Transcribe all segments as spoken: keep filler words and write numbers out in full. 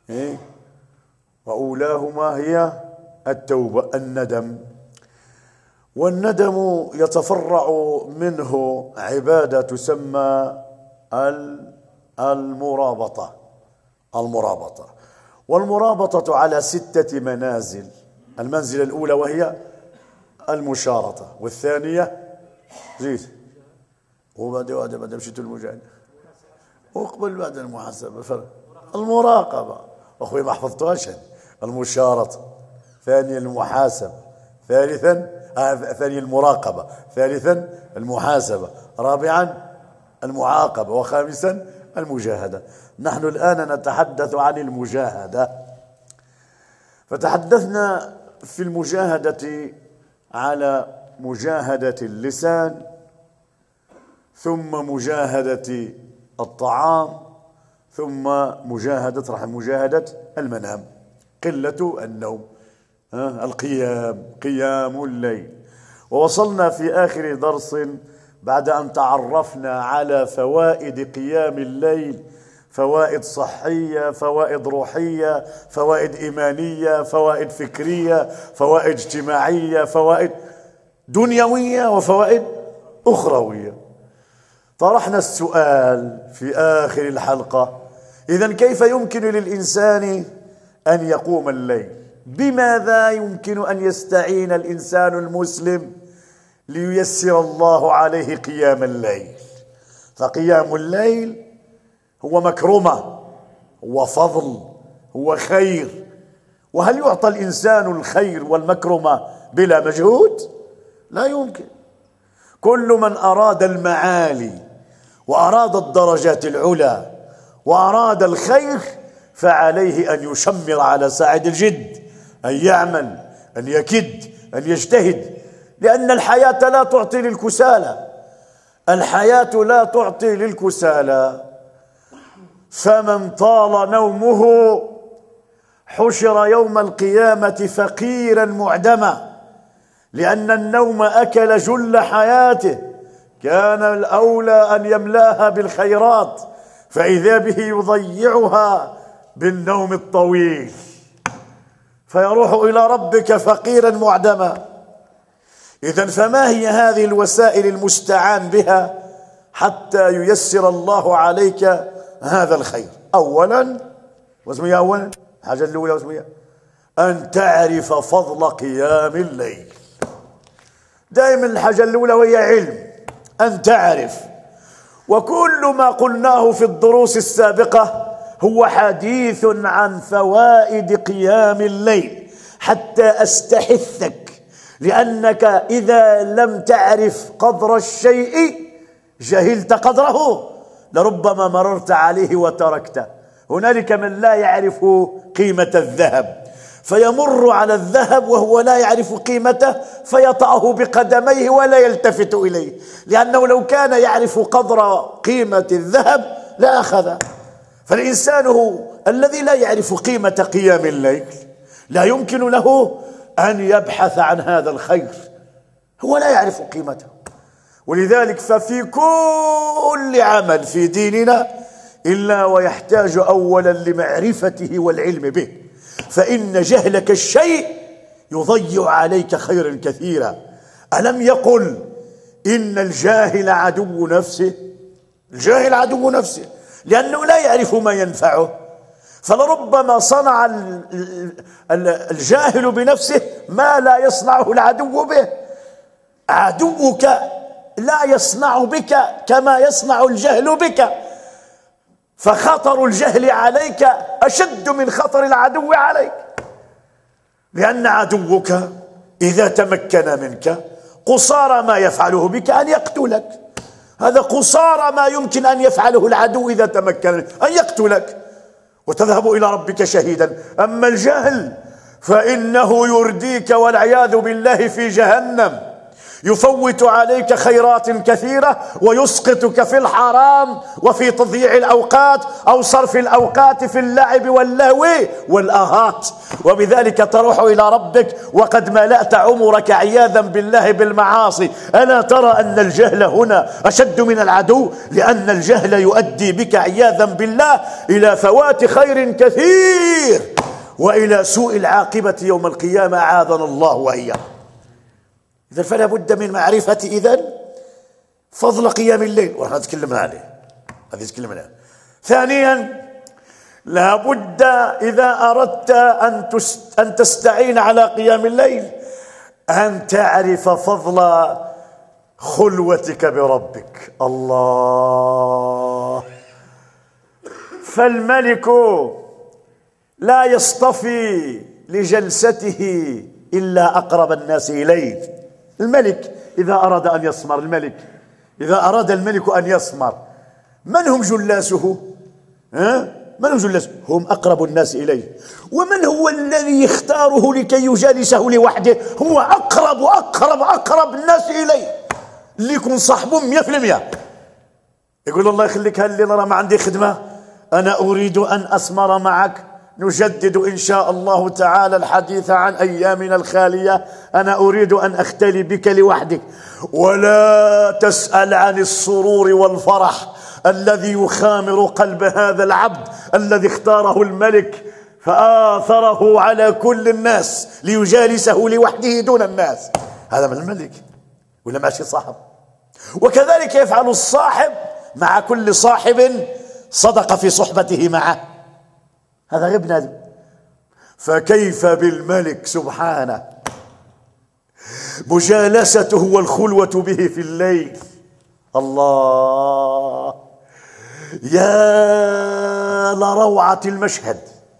إيه؟ وأولاهما هي التوبة، الندم. والندم يتفرع منه عبادة تسمى المرابطة المرابطة والمرابطة على ستة منازل. المنزلة الأولى وهي المشارطة، والثانية زيد وبعد بعد بعد مشيت المجاهدة، وقبل بعد المحاسبة فرق المراقبة، أخوي ما حفظتهاش. المشارطة، ثانيا المحاسبة، ثالثا آه ثانيا المراقبة، ثالثا المحاسبة، رابعا المعاقبة، وخامسا المجاهدة. نحن الآن نتحدث عن المجاهدة. فتحدثنا في المجاهدة على مجاهدة اللسان، ثم مجاهدة الطعام، ثم مجاهدة رحم مجاهدة المنام، قلة النوم، القيام، قيام الليل. ووصلنا في آخر درس بعد أن تعرفنا على فوائد قيام الليل، فوائد صحية، فوائد روحية، فوائد إيمانية، فوائد فكرية، فوائد اجتماعية، فوائد دنيوية، وفوائد أخروية. طرحنا السؤال في آخر الحلقة: إذن كيف يمكن للإنسان أن يقوم الليل؟ بماذا يمكن أن يستعين الإنسان المسلم لييسر الله عليه قيام الليل؟ فقيام الليل هو مكرمة، هو فضل، هو خير. وهل يعطى الإنسان الخير والمكرمة بلا مجهود؟ لا يمكن. كل من أراد المعالي وأراد الدرجات العلى وأراد الخير فعليه أن يشمر على ساعد الجد، أن يعمل، أن يكد، أن يجتهد، لأن الحياة لا تعطي للكسالى، الحياة لا تعطي للكسالى. فمن طال نومه حشر يوم القيامة فقيرا معدما، لأن النوم أكل جل حياته. كان الأولى أن يملاها بالخيرات، فإذا به يضيعها بالنوم الطويل، فيروح إلى ربك فقيرا معدما. إذن فما هي هذه الوسائل المستعان بها حتى ييسر الله عليك هذا الخير؟ أولا، واسميها أولا الحاجة الأولى واسميها أن تعرف فضل قيام الليل. دائما الحاجة الأولى وهي علم، أن تعرف. وكل ما قلناه في الدروس السابقة هو حديث عن فوائد قيام الليل حتى أستحثك، لأنك إذا لم تعرف قدر الشيء جهلت قدره، لربما مررت عليه وتركته. هنالك من لا يعرف قيمة الذهب فيمر على الذهب وهو لا يعرف قيمته فيطأه بقدميه ولا يلتفت إليه، لأنه لو كان يعرف قدر قيمة الذهب لا أخذه. فالإنسان هو الذي لا يعرف قيمة قيام الليل لا يمكن له أن يبحث عن هذا الخير، هو لا يعرف قيمته. ولذلك ففي كل عمل في ديننا إلا ويحتاج أولا لمعرفته والعلم به، فإن جهلك الشيء يضيع عليك خيرا كثيرا. ألم يقل إن الجاهل عدو نفسه؟ الجاهل عدو نفسه لأنه لا يعرف ما ينفعه. فلربما صنع الجاهل بنفسه ما لا يصنعه العدو به. عدوك لا يصنع بك كما يصنع الجهل بك، فخطر الجهل عليك أشد من خطر العدو عليك، لأن عدوك إذا تمكن منك قصارى ما يفعله بك أن يقتلك. هذا قصارى ما يمكن أن يفعله العدو إذا تمكن منك، أن يقتلك وتذهب إلى ربك شهيدا. أما الجهل فإنه يرديك والعياذ بالله في جهنم، يفوت عليك خيرات كثيرة ويسقطك في الحرام وفي تضييع الأوقات أو صرف الأوقات في اللعب واللهو والآهات. وبذلك تروح إلى ربك وقد ملأت عمرك عياذا بالله بالمعاصي. ألا ترى أن الجهل هنا أشد من العدو؟ لأن الجهل يؤدي بك عياذا بالله إلى فوات خير كثير وإلى سوء العاقبة يوم القيامة، أعاذنا الله وإياكم. إذن فلا بد من معرفة إذن فضل قيام الليل، وهذا تكلمنا عليه، هذا تكلمنا عليه. ثانيا، لا بد إذا أردت أن أن تستعين على قيام الليل أن تعرف فضل خلوتك بربك. الله، فالملك لا يصطفي لجلسته إلا أقرب الناس إليه. الملك إذا أراد أن يسمر، الملك إذا أراد الملك أن يسمر، من هم جلاسه؟ ها؟ من هم جلاسه؟ هم أقرب الناس إليه. ومن هو الذي يختاره لكي يجالسه لوحده؟ هو أقرب أقرب أقرب الناس إليه، اللي يكون صاحبه مية في المية. يقول الله يخليك، هل لي نرى ما عندي خدمة، أنا أريد أن أسمر معك، نجدد إن شاء الله تعالى الحديث عن أيامنا الخالية، أنا أريد أن أختلي بك لوحدك. ولا تسأل عن السرور والفرح الذي يخامر قلب هذا العبد الذي اختاره الملك فآثره على كل الناس ليجالسه لوحده دون الناس. هذا من الملك ولا ماشي صاحب؟ وكذلك يفعل الصاحب مع كل صاحب صدق في صحبته معه، هذا غير بنادم. فكيف بالملك سبحانه، مجالسته والخلوة به في الليل. الله، يا لروعة المشهد،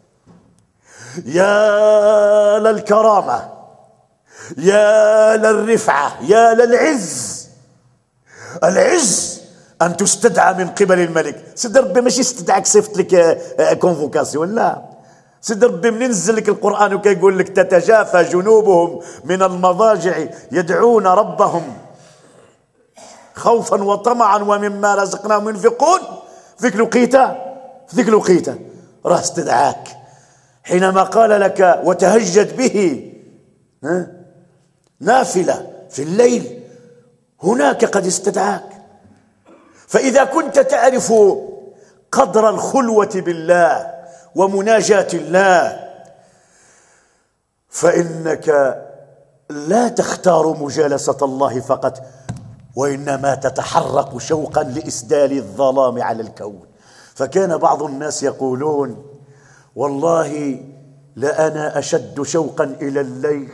يا للكرامة، يا للرفعة، يا للعز. العز أن تستدعى من قبل الملك. سيد ربي ماشي استدعاك صيفط لك كونفوكاسيون، لا، سيد ربي منزل لك القرآن وكيقول لك تتجافى جنوبهم من المضاجع يدعون ربهم خوفا وطمعا ومما رزقناهم ينفقون. في ذيك الوقيته في ذيك الوقيته راه استدعاك حينما قال لك وتهجد به ها نافلة في الليل، هناك قد استدعاك. فإذا كنت تعرف قدر الخلوة بالله ومناجاة الله فإنك لا تختار مجالسة الله فقط، وإنما تتحرك شوقا لإسدال الظلام على الكون. فكان بعض الناس يقولون والله لأنا أشد شوقا إلى الليل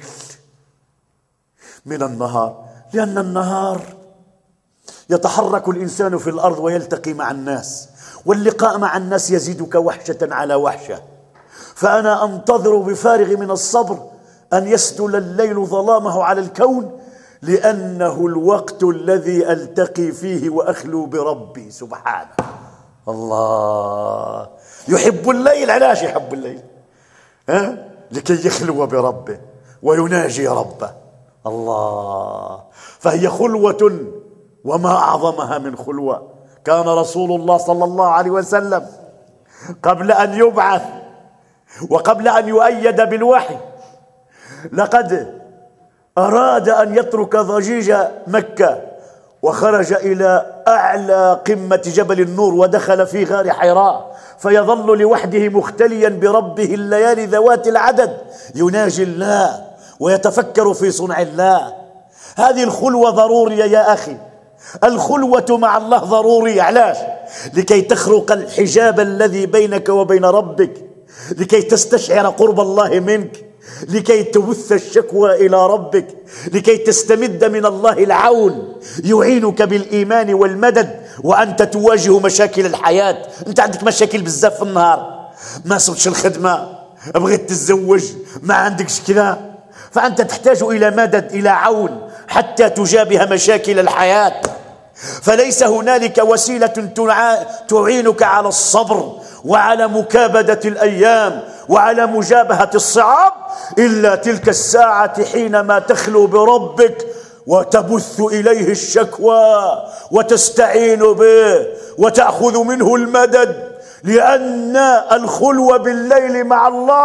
من النهار، لأن النهار يتحرك الإنسان في الأرض ويلتقي مع الناس، واللقاء مع الناس يزيدك وحشة على وحشة. فأنا أنتظر بفارغ من الصبر أن يسدل الليل ظلامه على الكون، لأنه الوقت الذي ألتقي فيه وأخلو بربي سبحانه. الله، يحب الليل. علاش يحب الليل؟ ها؟ لكي يخلو بربه ويناجي ربه. الله، فهي خلوة وما أعظمها من خلوة. كان رسول الله صلى الله عليه وسلم قبل أن يبعث وقبل أن يؤيد بالوحي لقد أراد أن يترك ضجيج مكة وخرج إلى أعلى قمة جبل النور ودخل في غار حراء، فيظل لوحده مختليا بربه الليالي ذوات العدد يناجي الله ويتفكر في صنع الله. هذه الخلوة ضرورية يا أخي، الخلوة مع الله ضرورية. علاش؟ لكي تخرق الحجاب الذي بينك وبين ربك، لكي تستشعر قرب الله منك، لكي تبث الشكوى إلى ربك، لكي تستمد من الله العون يعينك بالإيمان والمدد وأنت تواجه مشاكل الحياة. أنت عندك مشاكل بزاف في النهار، ما صرتش الخدمة، بغيت تتزوج، ما عندكش كذا، فأنت تحتاج إلى مدد، إلى عون حتى تجابه مشاكل الحياة. فليس هنالك وسيلة تعينك على الصبر وعلى مكابدة الأيام وعلى مجابهة الصعاب إلا تلك الساعة حينما تخلو بربك وتبث إليه الشكوى وتستعين به وتأخذ منه المدد، لأن الخلوة بالليل مع الله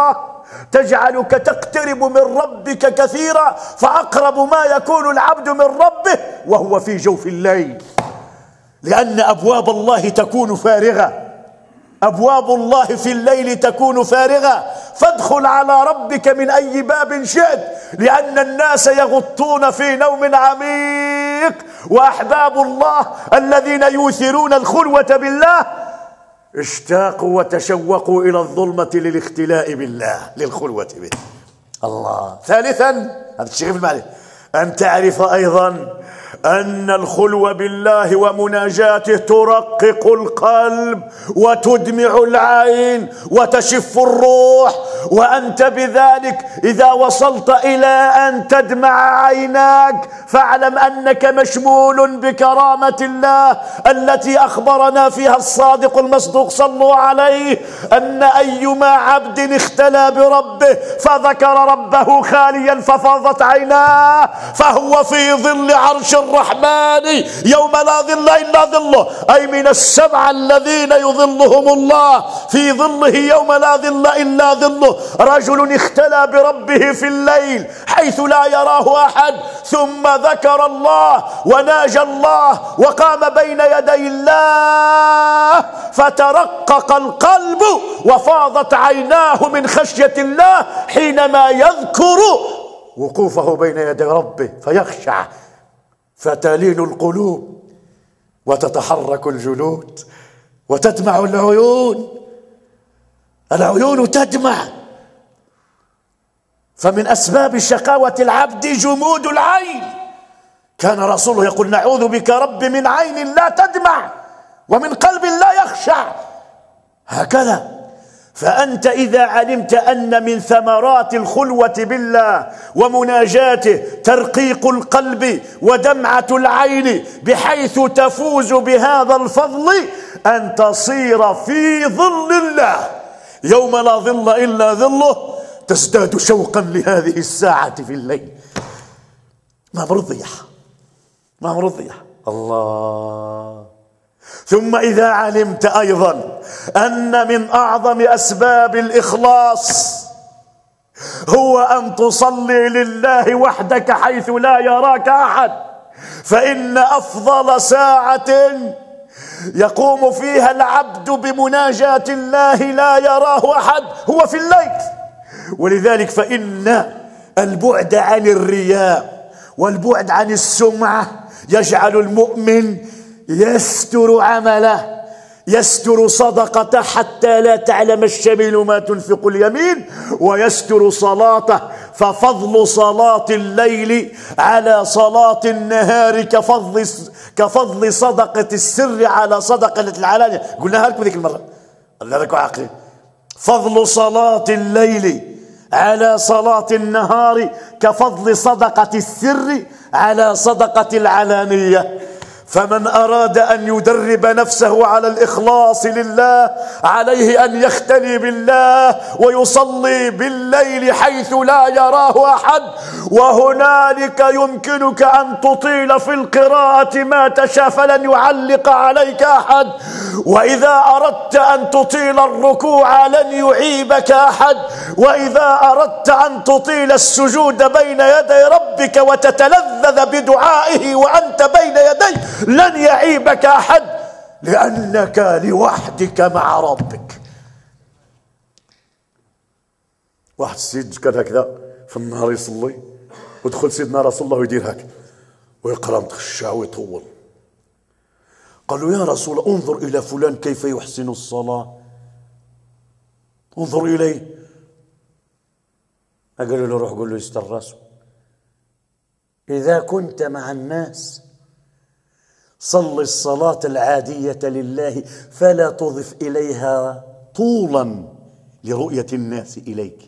تجعلك تقترب من ربك كثيرا، فأقرب ما يكون العبد من ربه وهو في جوف الليل، لأن أبواب الله تكون فارغة، أبواب الله في الليل تكون فارغة، فادخل على ربك من أي باب شئت، لأن الناس يغطون في نوم عميق، وأحباب الله الذين يؤثرون الخلوة بالله اشتاقوا وتشوقوا إلى الظلمة للاختلاء بالله، للخلوة به. الله. ثالثا، هذا الشيء في المعنى، أن تعرف أيضا أن الخلوة بالله ومناجاته ترقق القلب وتدمع العين وتشف الروح، وأنت بذلك إذا وصلت إلى أن تدمع عيناك فاعلم أنك مشمول بكرامة الله التي أخبرنا فيها الصادق المصدوق صلوا عليه أن أيما عبد اختلى بربه فذكر ربه خاليا ففاضت عيناه فهو في ظل عرش الرحمن يوم لا ظل إلا ظله، أي من السبعة الذين يظلهم الله في ظله يوم لا ظل إلا ظله، رجل اختلى بربه في الليل حيث لا يراه أحد ثم ذكر الله وناجى الله وقام بين يدي الله فترقق القلب وفاضت عيناه من خشية الله حينما يذكر وقوفه بين يدي ربه فيخشع فتلين القلوب وتتحرك الجلود وتدمع العيون، العيون تدمع. فمن أسباب شقاوة العبد جمود العين، كان رسوله يقول نعوذ بك رب من عين لا تدمع ومن قلب لا يخشع، هكذا. فأنت إذا علمت أن من ثمرات الخلوة بالله ومناجاته ترقيق القلب ودمعة العين بحيث تفوز بهذا الفضل أن تصير في ظل الله يوم لا ظل إلا ظله، تزداد شوقا لهذه الساعة في الليل. ما مرضيح ما مرضيح الله. ثم إذا علمت أيضا أن من أعظم أسباب الإخلاص هو أن تصلي لله وحدك حيث لا يراك أحد، فإن أفضل ساعة يقوم فيها العبد بمناجاة الله لا يراه أحد هو في الليل. ولذلك فإن البعد عن الرياء والبعد عن السمعة يجعل المؤمن يستر عمله، يستر صدقته حتى لا تعلم الشمال ما تنفق اليمين، ويستر صلاته، ففضل صلاة الليل على صلاة النهار كفضل كفضل صدقة السر على صدقة العلانية. قلناها لكم ذيك المرة، الله لك عقلي. فضل صلاة الليل على صلاة النهار كفضل صدقة السر على صدقة العلانية. فمن أراد أن يدرب نفسه على الإخلاص لله عليه أن يختلي بالله ويصلي بالليل حيث لا يراه أحد، وهنالك يمكنك أن تطيل في القراءة ما تشاء فلن يعلق عليك أحد، وإذا أردت أن تطيل الركوع لن يعيبك أحد، وإذا أردت أن تطيل السجود بين يدي ربك وتتلذذ بدعائه وأنت بين يديه لن يعيبك أحد، لأنك لوحدك مع ربك. واحد السيد كان هكذا في النهار يصلي، ودخل سيدنا رسول الله يدير هكذا ويقرأ متخشع ويطول. قال له يا رسول الله انظر إلى فلان كيف يحسن الصلاة، انظر إليه. قال له روح قل له يستر راسه، إذا كنت مع الناس صل الصلاة العادية لله فلا تضف إليها طولا لرؤية الناس إليك،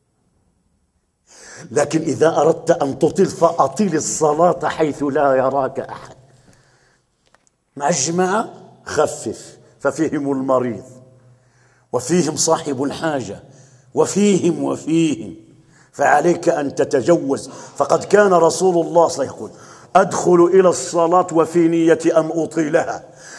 لكن إذا أردت أن تطيل فأطيل الصلاة حيث لا يراك أحد. مع الجماعة خفف، ففيهم المريض وفيهم صاحب الحاجة وفيهم وفيهم، فعليك أن تتجوز. فقد كان رسول الله صلى الله عليه وسلم يقول أدخل إلى الصلاة وفي نية أن أطيلها،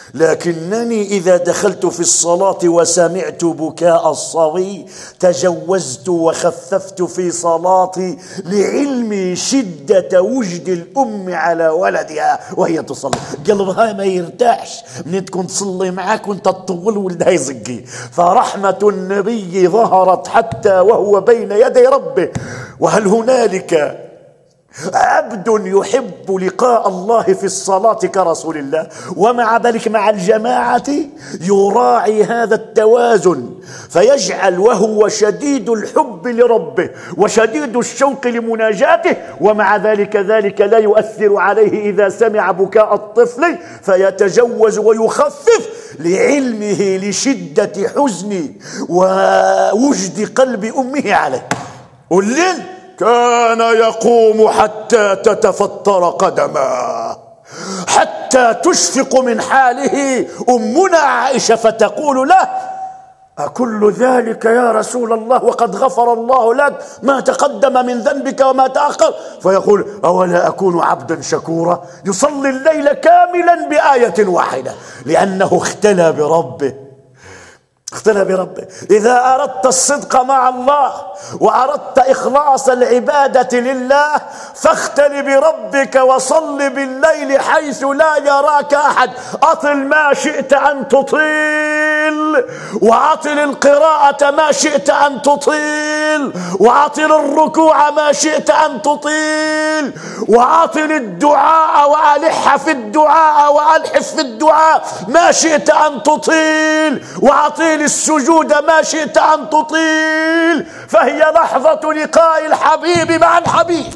لكنني إذا دخلت في الصلاة وسمعت بكاء الصبي تجوزت وخففت في صلاتي لعلمي شدة وجد الأم على ولدها وهي تصلي. قلبها ما يرتاحش من تكون تصلي معك وانت تطول ولدها يزقي. فرحمة النبي ظهرت حتى وهو بين يدي ربه. وهل هنالك عبد يحب لقاء الله في الصلاة كرسول الله؟ ومع ذلك مع الجماعة يراعي هذا التوازن فيجعل وهو شديد الحب لربه وشديد الشوق لمناجاته، ومع ذلك ذلك لا يؤثر عليه إذا سمع بكاء الطفل فيتجوز ويخفف لعلمه لشدة حزن ووجد قلب أمه عليه. والليل كان يقوم حتى تتفطر قدماه، حتى تشفق من حاله أمنا عائشة فتقول له: أكل ذلك يا رسول الله وقد غفر الله لك ما تقدم من ذنبك وما تأخر؟ فيقول: أولا أكون عبدا شكورا؟ يصلي الليل كاملا بآية واحدة لأنه اختلى بربه. اختلى بربه. إذا أردت الصدق مع الله وأردت إخلاص العبادة لله فاختل بربك وصل بالليل حيث لا يراك أحد. أطل ما شئت أن تطيل، وأطل القراءة ما شئت أن تطيل، وأطل الركوع ما شئت أن تطيل، وأطل الدعاء وألح في الدعاء وألحف في الدعاء ما شئت أن تطيل، وأطيل السجود ما شئت أن تطيل، فهي لحظة لقاء الحبيب مع الحبيب.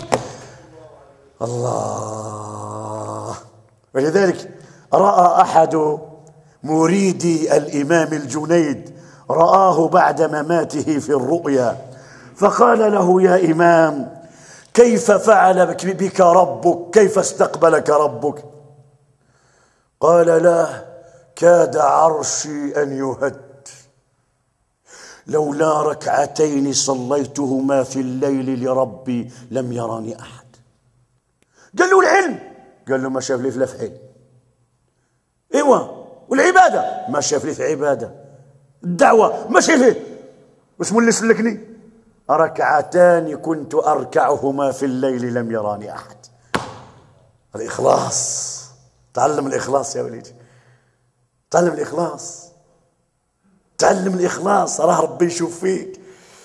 الله. ولذلك رأى أحد مريدي الإمام الجنيد، رآه بعد مماته في الرؤيا فقال له: يا إمام، كيف فعل بك ربك؟ كيف استقبلك ربك؟ قال: لا، كاد عرشي أن يهد لولا ركعتين صليتهما في الليل لربي لم يراني أحد. قال له: العلم؟ قال له: ما شاف لي في حيل. ايوه. والعبادة؟ ما شاف لي في عبادة. الدعوة؟ ما شاف لي. واسمه اللي سلكني؟ ركعتان كنت أركعهما في الليل لم يراني أحد. الإخلاص. تعلم الإخلاص يا وليدي، تعلم الإخلاص، تعلم الإخلاص، راه ربي يشوف فيك.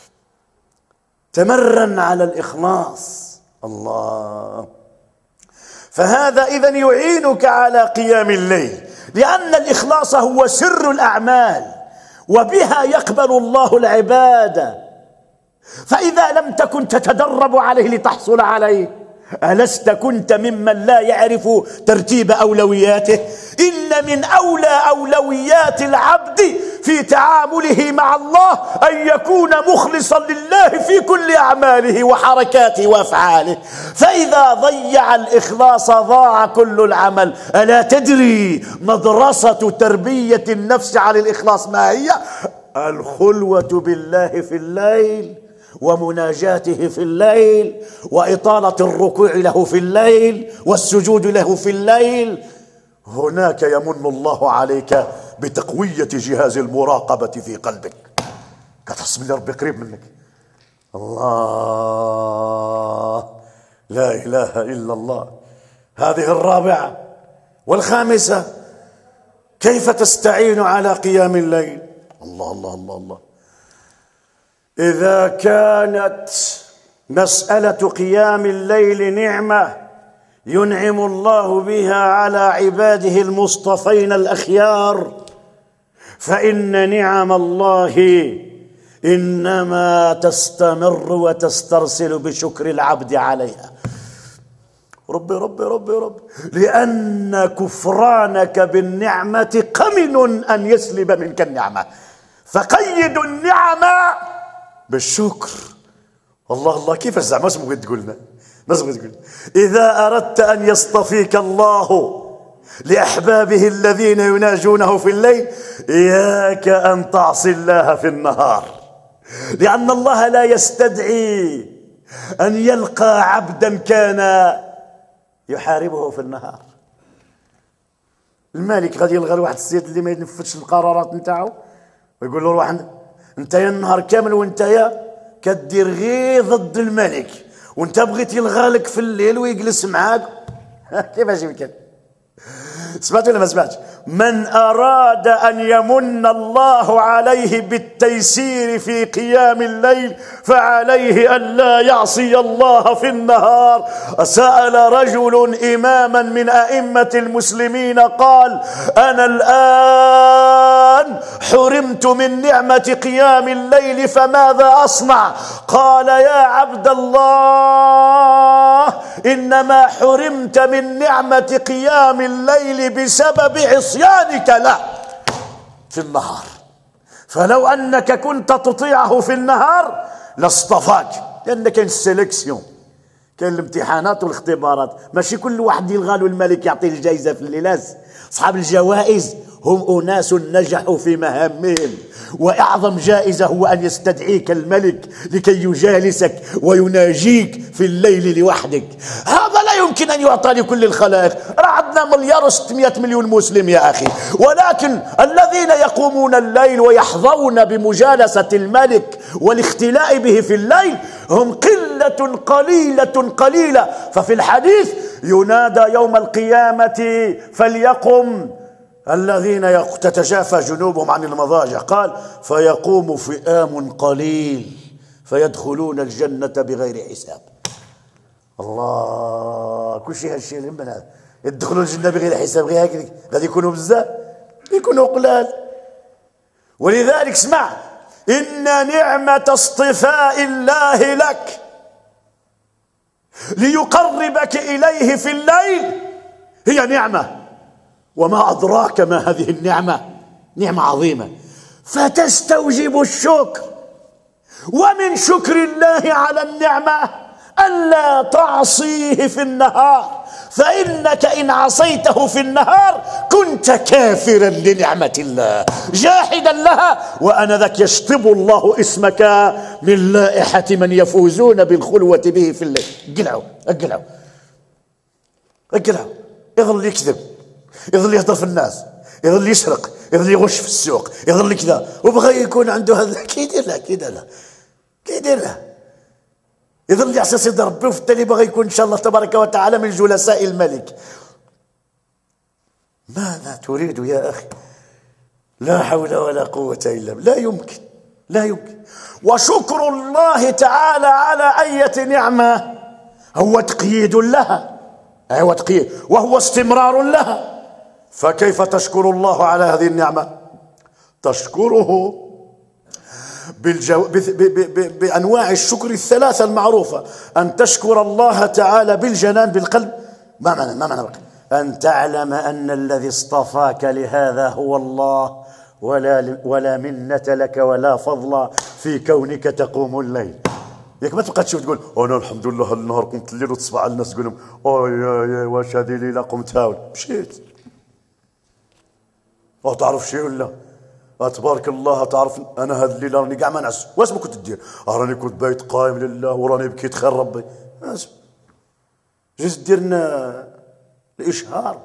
تمرن على الإخلاص. الله. فهذا إذن يعينك على قيام الليل، لأن الإخلاص هو سر الأعمال وبها يقبل الله العبادة. فإذا لم تكن تتدرب عليه لتحصل عليه ألست كنت ممن لا يعرف ترتيب أولوياته؟ إن من أولى أولويات العبد في تعامله مع الله أن يكون مخلصا لله في كل أعماله وحركاته وأفعاله. فإذا ضيع الإخلاص ضاع كل العمل. ألا تدري مدرسة تربية النفس على الإخلاص ما هي؟ الخلوة بالله في الليل، ومناجاته في الليل، وإطالة الركوع له في الليل، والسجود له في الليل. هناك يمن الله عليك بتقوية جهاز المراقبة في قلبك، كتحس من ربي قريب منك. الله، لا إله إلا الله. هذه الرابعة. والخامسة: كيف تستعين على قيام الليل؟ الله الله الله الله. إذا كانت مسألة قيام الليل نعمة ينعم الله بها على عباده المصطفين الأخيار، فإن نعم الله إنما تستمر وتسترسل بشكر العبد عليها. ربي ربي ربي ربي لأن كفرانك بالنعمة قمن أن يسلب منك النعمة، فقيد النعمة بالشكر. الله الله، كيف زعما اسمك تقولنا؟ نسمع تقول: إذا أردت أن يصطفيك الله لأحبابه الذين يناجونه في الليل إياك أن تعصي الله في النهار، لأن الله لا يستدعي أن يلقى عبدا كان يحاربه في النهار. الملك غادي يلغى لواحد السيد اللي ما ينفذش القرارات نتاعو ويقول له روح انت يا النهار كامل وانت يا كدير غير ضد الملك، وانت بغيت يلغى لك في الليل ويجلس معاك. كيفاش يمكن؟ سمعت ولا ما سمعتش؟ من أراد أن يمن الله عليه بالتيسير في قيام الليل فعليه أن لا يعصي الله في النهار. سأل رجل إماما من أئمة المسلمين قال: أنا الآن حرمت من نعمة قيام الليل فماذا أصنع؟ قال: يا عبد الله، إنما حرمت من نعمة قيام الليل بسبب عصيانك له في النهار، فلو أنك كنت تطيعه في النهار لاصطفاك، لأن كاين السلكسيون، كاين الامتحانات والاختبارات، ماشي كل واحد يلغى له الملك يعطيه الجائزة في الليل. أصحاب الجوائز هم أناس نجحوا في مهامهم، وأعظم جائزة هو أن يستدعيك الملك لكي يجالسك ويناجيك في الليل لوحدك. هذا لا يمكن أن يعطى لكل الخلائق. راه عندنا مليار وستمائة مليون مسلم يا أخي، ولكن الذين يقومون الليل ويحظون بمجالسة الملك والاختلاء به في الليل هم قلة قليلة قليلة. ففي الحديث ينادى يوم القيامة فليقم الذين تتجافى جنوبهم عن المضاجع، قال: فيقوم فئام قليل فيدخلون الجنة بغير حساب. الله، كل شيء هالشيء من هذا يدخلون الجنة بغير حساب، غير هكذا غادي يكونوا بزاف، يكونوا قلال. ولذلك اسمع: إن نعمة اصطفاء الله لك ليقربك إليه في الليل هي نعمة، وما أدراك ما هذه النعمة، نعمة عظيمة، فتستوجب الشكر. ومن شكر الله على النعمة ألا تعصيه في النهار، فإنك إن عصيته في النهار كنت كافرا لنعمة الله جاحدا لها، وأنذاك يشطب الله اسمك من لائحة من يفوزون بالخلوة به في الليل. اقلعوا اقلعوا اقلعوا، يظل يكذب، يظل يهضر في الناس، يظل يسرق، يظل يغش في السوق، يظل كذا، وبغى يكون عنده هذا، كيدير له كيدير له كيدير له يظل يعصي سيد ربي، وفي التالي بغى يكون ان شاء الله تبارك وتعالى من جلساء الملك. ماذا تريد يا اخي؟ لا حول ولا قوة الا بالله، لا يمكن لا يمكن. وشكر الله تعالى على أية نعمة هو تقييد لها، هو تقييد وهو استمرار لها. فكيف تشكر الله على هذه النعمة؟ تشكره بالجو... ب... ب... ب... بأنواع الشكر الثلاثة المعروفة. أن تشكر الله تعالى بالجنان بالقلب. ما معنى ما معنى أن تعلم أن الذي اصطفاك لهذا هو الله، ولا ولا منة لك ولا فضل في كونك تقوم الليل. ياك ما تبقى تشوف تقول انا الحمد لله النهار قمت الليل وتصبح على الناس تقول لهم اه يا يا واش هذه ليله قمت هاول مشيت. اه تعرف شيء ولا تبارك الله، تعرف انا هذه الليله راني كاع ما نعس. واش ما كنت دير؟ اه راني كنت بايت قايم لله وراني بكيت خير ربي. جيت ديرنا الاشهار.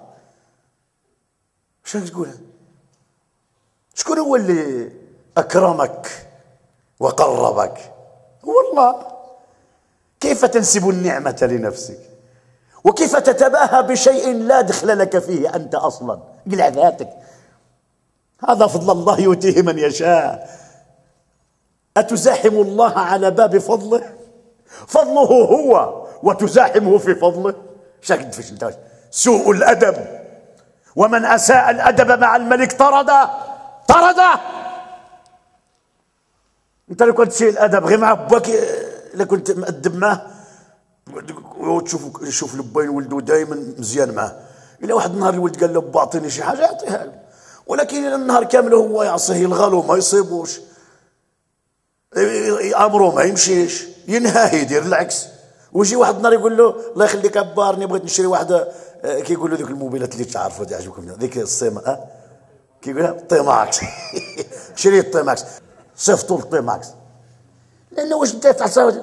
شنو تقول؟ شكون هو اللي اكرمك وقربك؟ هو الله. كيف تنسب النعمة لنفسك؟ وكيف تتباهى بشيء لا دخل لك فيه أنت أصلا؟ قلع ذاتك. هذا فضل الله يؤتيه من يشاء. أتزاحم الله على باب فضله؟ فضله هو وتزاحمه في فضله؟ شاكد فيش انت؟ سوء الأدب. ومن أساء الأدب مع الملك طرده طرده. انت لو كنت سيء الادب غير مع باك، الا كنت مؤدب معاه وتشوف يشوف لبين ولده دائما مزيان معاه. الا واحد النهار الولد قال له با اعطيني شي حاجه يعطيها له، ولكن الى النهار كامل هو يعصيه، يلغى له ما يصيبوش، امره ما يمشيش، ينهى يدير العكس. ويجي واحد النهار يقول له الله يخليك ابارني بغيت نشري واحده، كيقول له ذوك الموبيلات اللي تعرفوا تعجبكم ذيك الصيمه، اه كيقولها طيماكس شري الطيماكس، صيفطوا الطيماكس لانه واش انت تعصى.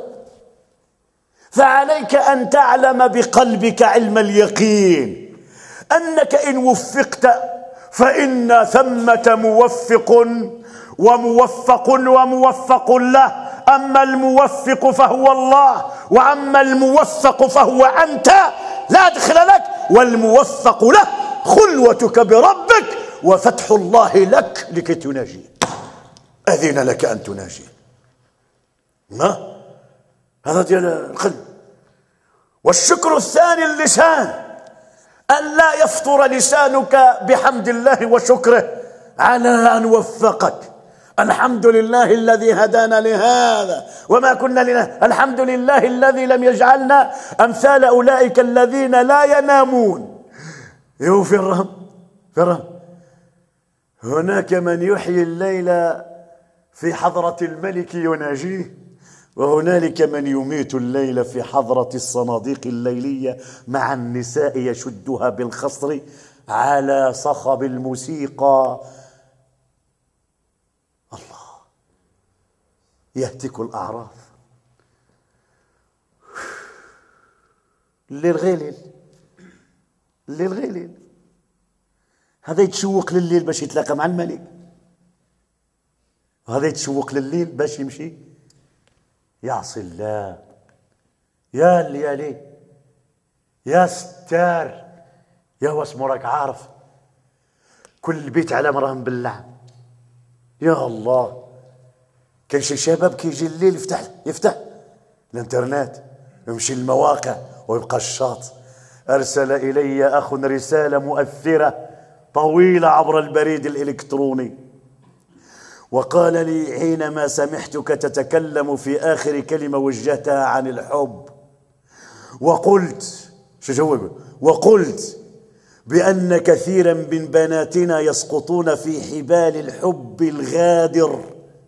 فعليك ان تعلم بقلبك علم اليقين انك ان وفقت فإن ثمة موفق وموفق وموفق له، أما الموفق فهو الله، وأما الموفق فهو أنت لا دخل لك، والموفق له خلوتك بربك وفتح الله لك لكي تناجيه، أذن لك أن تناجيه. ما هذا ديال القلب. والشكر الثاني اللسان، أن لا يفطر لسانك بحمد الله وشكره على أن وفقك. الحمد لله الذي هدانا لهذا وما كنا لنا، الحمد لله الذي لم يجعلنا أمثال أولئك الذين لا ينامون. يو في الرحم في الرحم هناك من يحيي الليل في حضرة الملك يناجيه، وهنالك من يميت الليل في حضرة الصناديق الليلية مع النساء يشدها بالخصر على صخب الموسيقى. الله يهتك الأعراف. الليل غير الليل غير ليل، هذا يتشوق لليل باش يتلاقى مع الملك، وهذا يتشوق لليل باش يمشي يعصي الله. يا الليالي يا ستار يا واسمو راك عارف كل بيت على مراه مبلع. يا الله، كان شي شباب كيجي الليل يفتح يفتح الانترنت يمشي للمواقع ويبقى الشاط. أرسل إلي أخ رسالة مؤثرة طويلة عبر البريد الإلكتروني، وقال لي حينما سمعتك تتكلم في آخر كلمة وجهتها عن الحب، وقلت شو جواب وقلت بأن كثيرا من بناتنا يسقطون في حبال الحب الغادر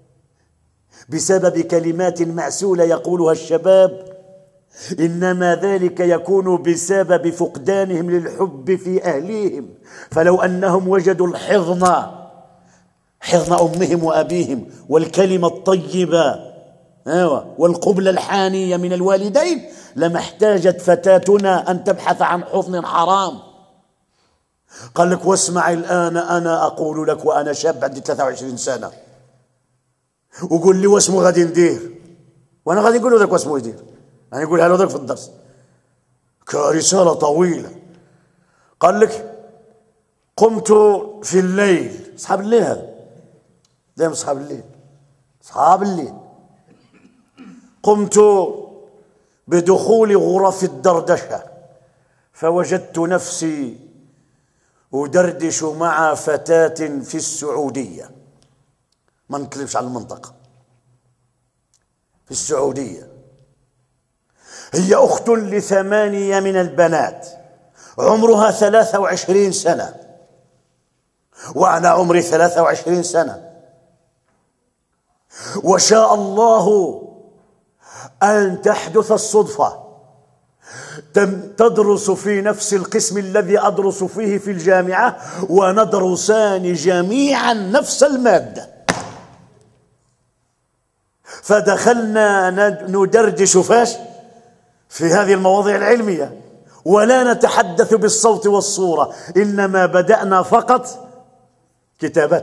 بسبب كلمات معسولة يقولها الشباب، إنما ذلك يكون بسبب فقدانهم للحب في أهليهم. فلو أنهم وجدوا الحضن حضن أمهم وأبيهم والكلمة الطيبة والقبلة الحانية من الوالدين لما احتاجت فتاتنا أن تبحث عن حضن حرام. قال لك واسمع الآن أنا أقول لك وأنا شاب عندي ثلاثة وعشرين سنة، وقول لي واسمه غادي ندير، وأنا غادي نقول له ذاك واسمه يدير، يعني يقولها له ذاك في الدرس كرسالة طويلة. قال لك قمت في الليل، أصحاب الليل هذا دائما أصحاب الليل أصحاب الليل قمت بدخول غرف الدردشة فوجدت نفسي أدردش مع فتاة في السعودية، ما نتكلمش عن المنطقة، في السعودية. هي أخت لثمانية من البنات، عمرها ثلاثة وعشرين سنة وأنا عمري ثلاثة وعشرين سنة، وشاء الله أن تحدث الصدفة تدرس في نفس القسم الذي أدرس فيه في الجامعة، وندرسان جميعا نفس المادة، فدخلنا ندردش فاش في هذه المواضيع العلمية، ولا نتحدث بالصوت والصورة، إنما بدأنا فقط كتابة.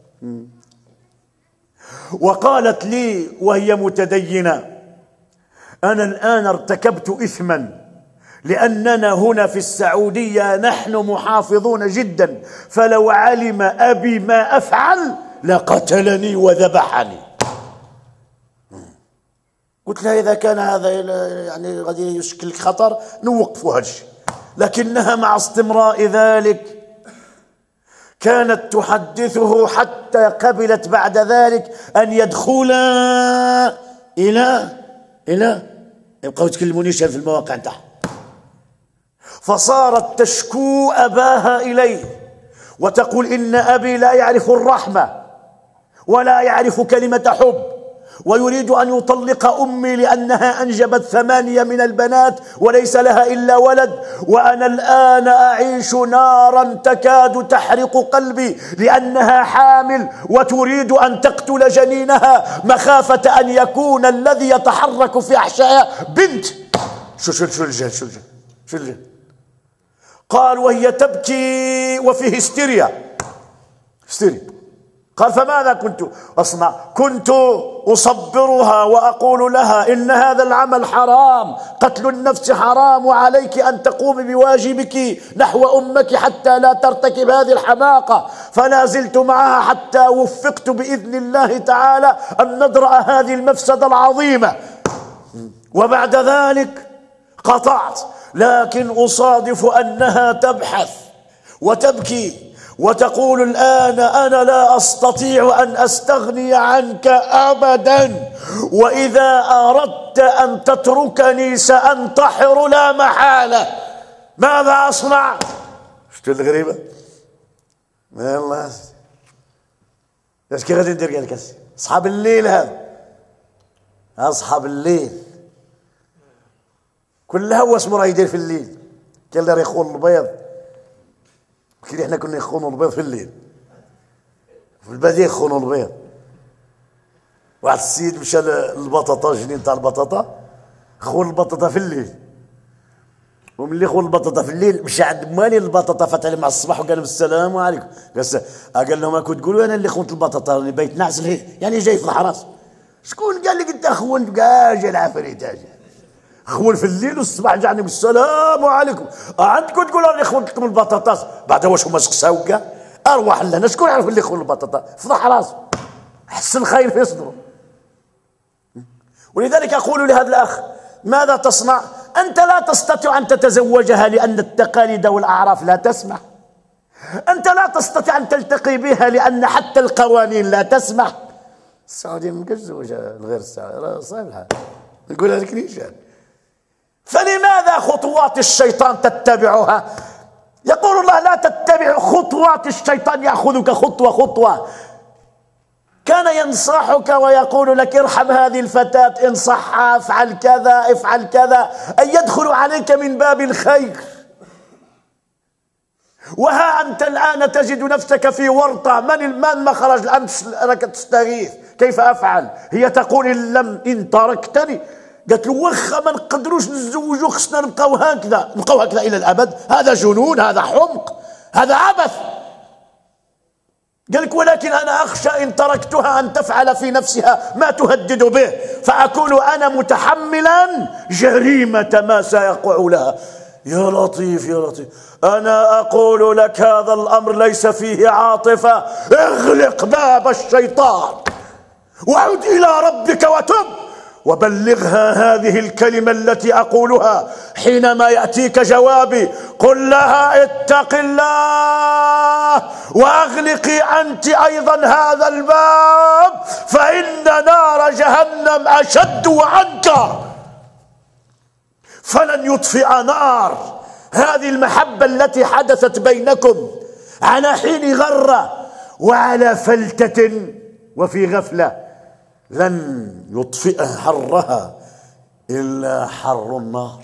وقالت لي وهي متدينة أنا الآن ارتكبت إثما، لأننا هنا في السعودية نحن محافظون جدا، فلو علم أبي ما أفعل لقتلني وذبحني. قلت لها إذا كان هذا يعني غادي يشكل خطر نوقفوا هذا الشيء، لكنها مع استمراء ذلك كانت تحدثه حتى قبلت بعد ذلك أن يدخلا إلى إلى يبقوا يتكلمونيش في المواقع تحت. فصارت تشكو أباها إليه وتقول إن أبي لا يعرف الرحمة ولا يعرف كلمة حب، ويريد أن يطلق أمي لأنها أنجبت ثمانية من البنات وليس لها إلا ولد، وأنا الآن أعيش نارا تكاد تحرق قلبي لأنها حامل وتريد أن تقتل جنينها مخافة أن يكون الذي يتحرك في أحشائها بنت. شو شو شو الجهل شو الجهل شو الجهل. قال وهي تبكي وفي هستيريا اشتري. قال فماذا كنت أصنع؟ كنت أصبرها وأقول لها إن هذا العمل حرام، قتل النفس حرام، وعليك أن تقومي بواجبك نحو أمك حتى لا ترتكب هذه الحماقة. فلا زلت معها حتى وفقت بإذن الله تعالى أن ندرأ هذه المفسدة العظيمة، وبعد ذلك قطعت. لكن أصادف أنها تبحث وتبكي وتقول الآن أنا لا أستطيع أن أستغني عنك أبدا، وإذا أردت أن تتركني سأنتحر لا محالة، ماذا أصنع؟ شفتوا الغريبة؟ والله ايش كي غادي ندير؟ قال لك أصحاب الليل، هذا أصحاب الليل كل هوس مراه يدير في الليل. كان اللي يخون البيض، كي احنا كنا يخونوا البيض في الليل في البادية، يخونوا البيض. واحد السيد مشى للبطاطا، الجنين تاع البطاطا، خون البطاطا في الليل. وملي خون البطاطا في الليل مشى عند مالي البطاطا، فات عليه مع الصباح وقال لهم السلام عليكم. قال لهم راكم تقولوا انا اللي خونت البطاطا، راني بايت نعس يعني جاي في الحراس. شكون قال لك انت خونت؟ قال جا العفريت، اجا خون في الليل والصباح جاني بالسلام عليكم. عندكم تقولوا راني خونت لكم البطاطا، بعد واش هما سقساوكا؟ ارواح لنا شكون يعرف اللي خون البطاطا؟ فضح راسه، حسن خير في صدره. ولذلك اقول لهذا الاخ ماذا تصنع؟ انت لا تستطيع ان تتزوجها لان التقاليد والاعراف لا تسمح، انت لا تستطيع ان تلتقي بها لان حتى القوانين لا تسمح. السعوديه ما كتزوج غير السعوديه، صعيب الحال نقولها لك نيشان. فلماذا خطوات الشيطان تتبعها؟ يقول الله لا تتبع خطوات الشيطان، يأخذك خطوة خطوة. كان ينصحك ويقول لك ارحم هذه الفتاة، انصحها، افعل كذا افعل كذا، أن يدخل عليك من باب الخير. وها أنت الآن تجد نفسك في ورطة، من من مخرج الأمس لك تستغيث، كيف أفعل؟ هي تقول إن لم إن تركتني، قالت له وخا ما نقدروش نتزوجوا، خصنا نبقاو هكذا، نبقاو هكذا الى الابد، هذا جنون، هذا حمق، هذا عبث. قال لك ولكن انا اخشى ان تركتها ان تفعل في نفسها ما تهدد به، فاكون انا متحملا جريمه ما سيقع لها. يا لطيف يا لطيف، انا اقول لك هذا الامر ليس فيه عاطفه، اغلق باب الشيطان وعد الى ربك وتب، وبلغها هذه الكلمة التي أقولها حينما يأتيك جوابي، قل لها اتق الله وأغلقي أنت أيضا هذا الباب، فإن نار جهنم أشد وأنكر. فلن يطفئ نار هذه المحبة التي حدثت بينكم على حين غرة وعلى فلتة وفي غفلة، لن يطفئ حرها إلا حر النار.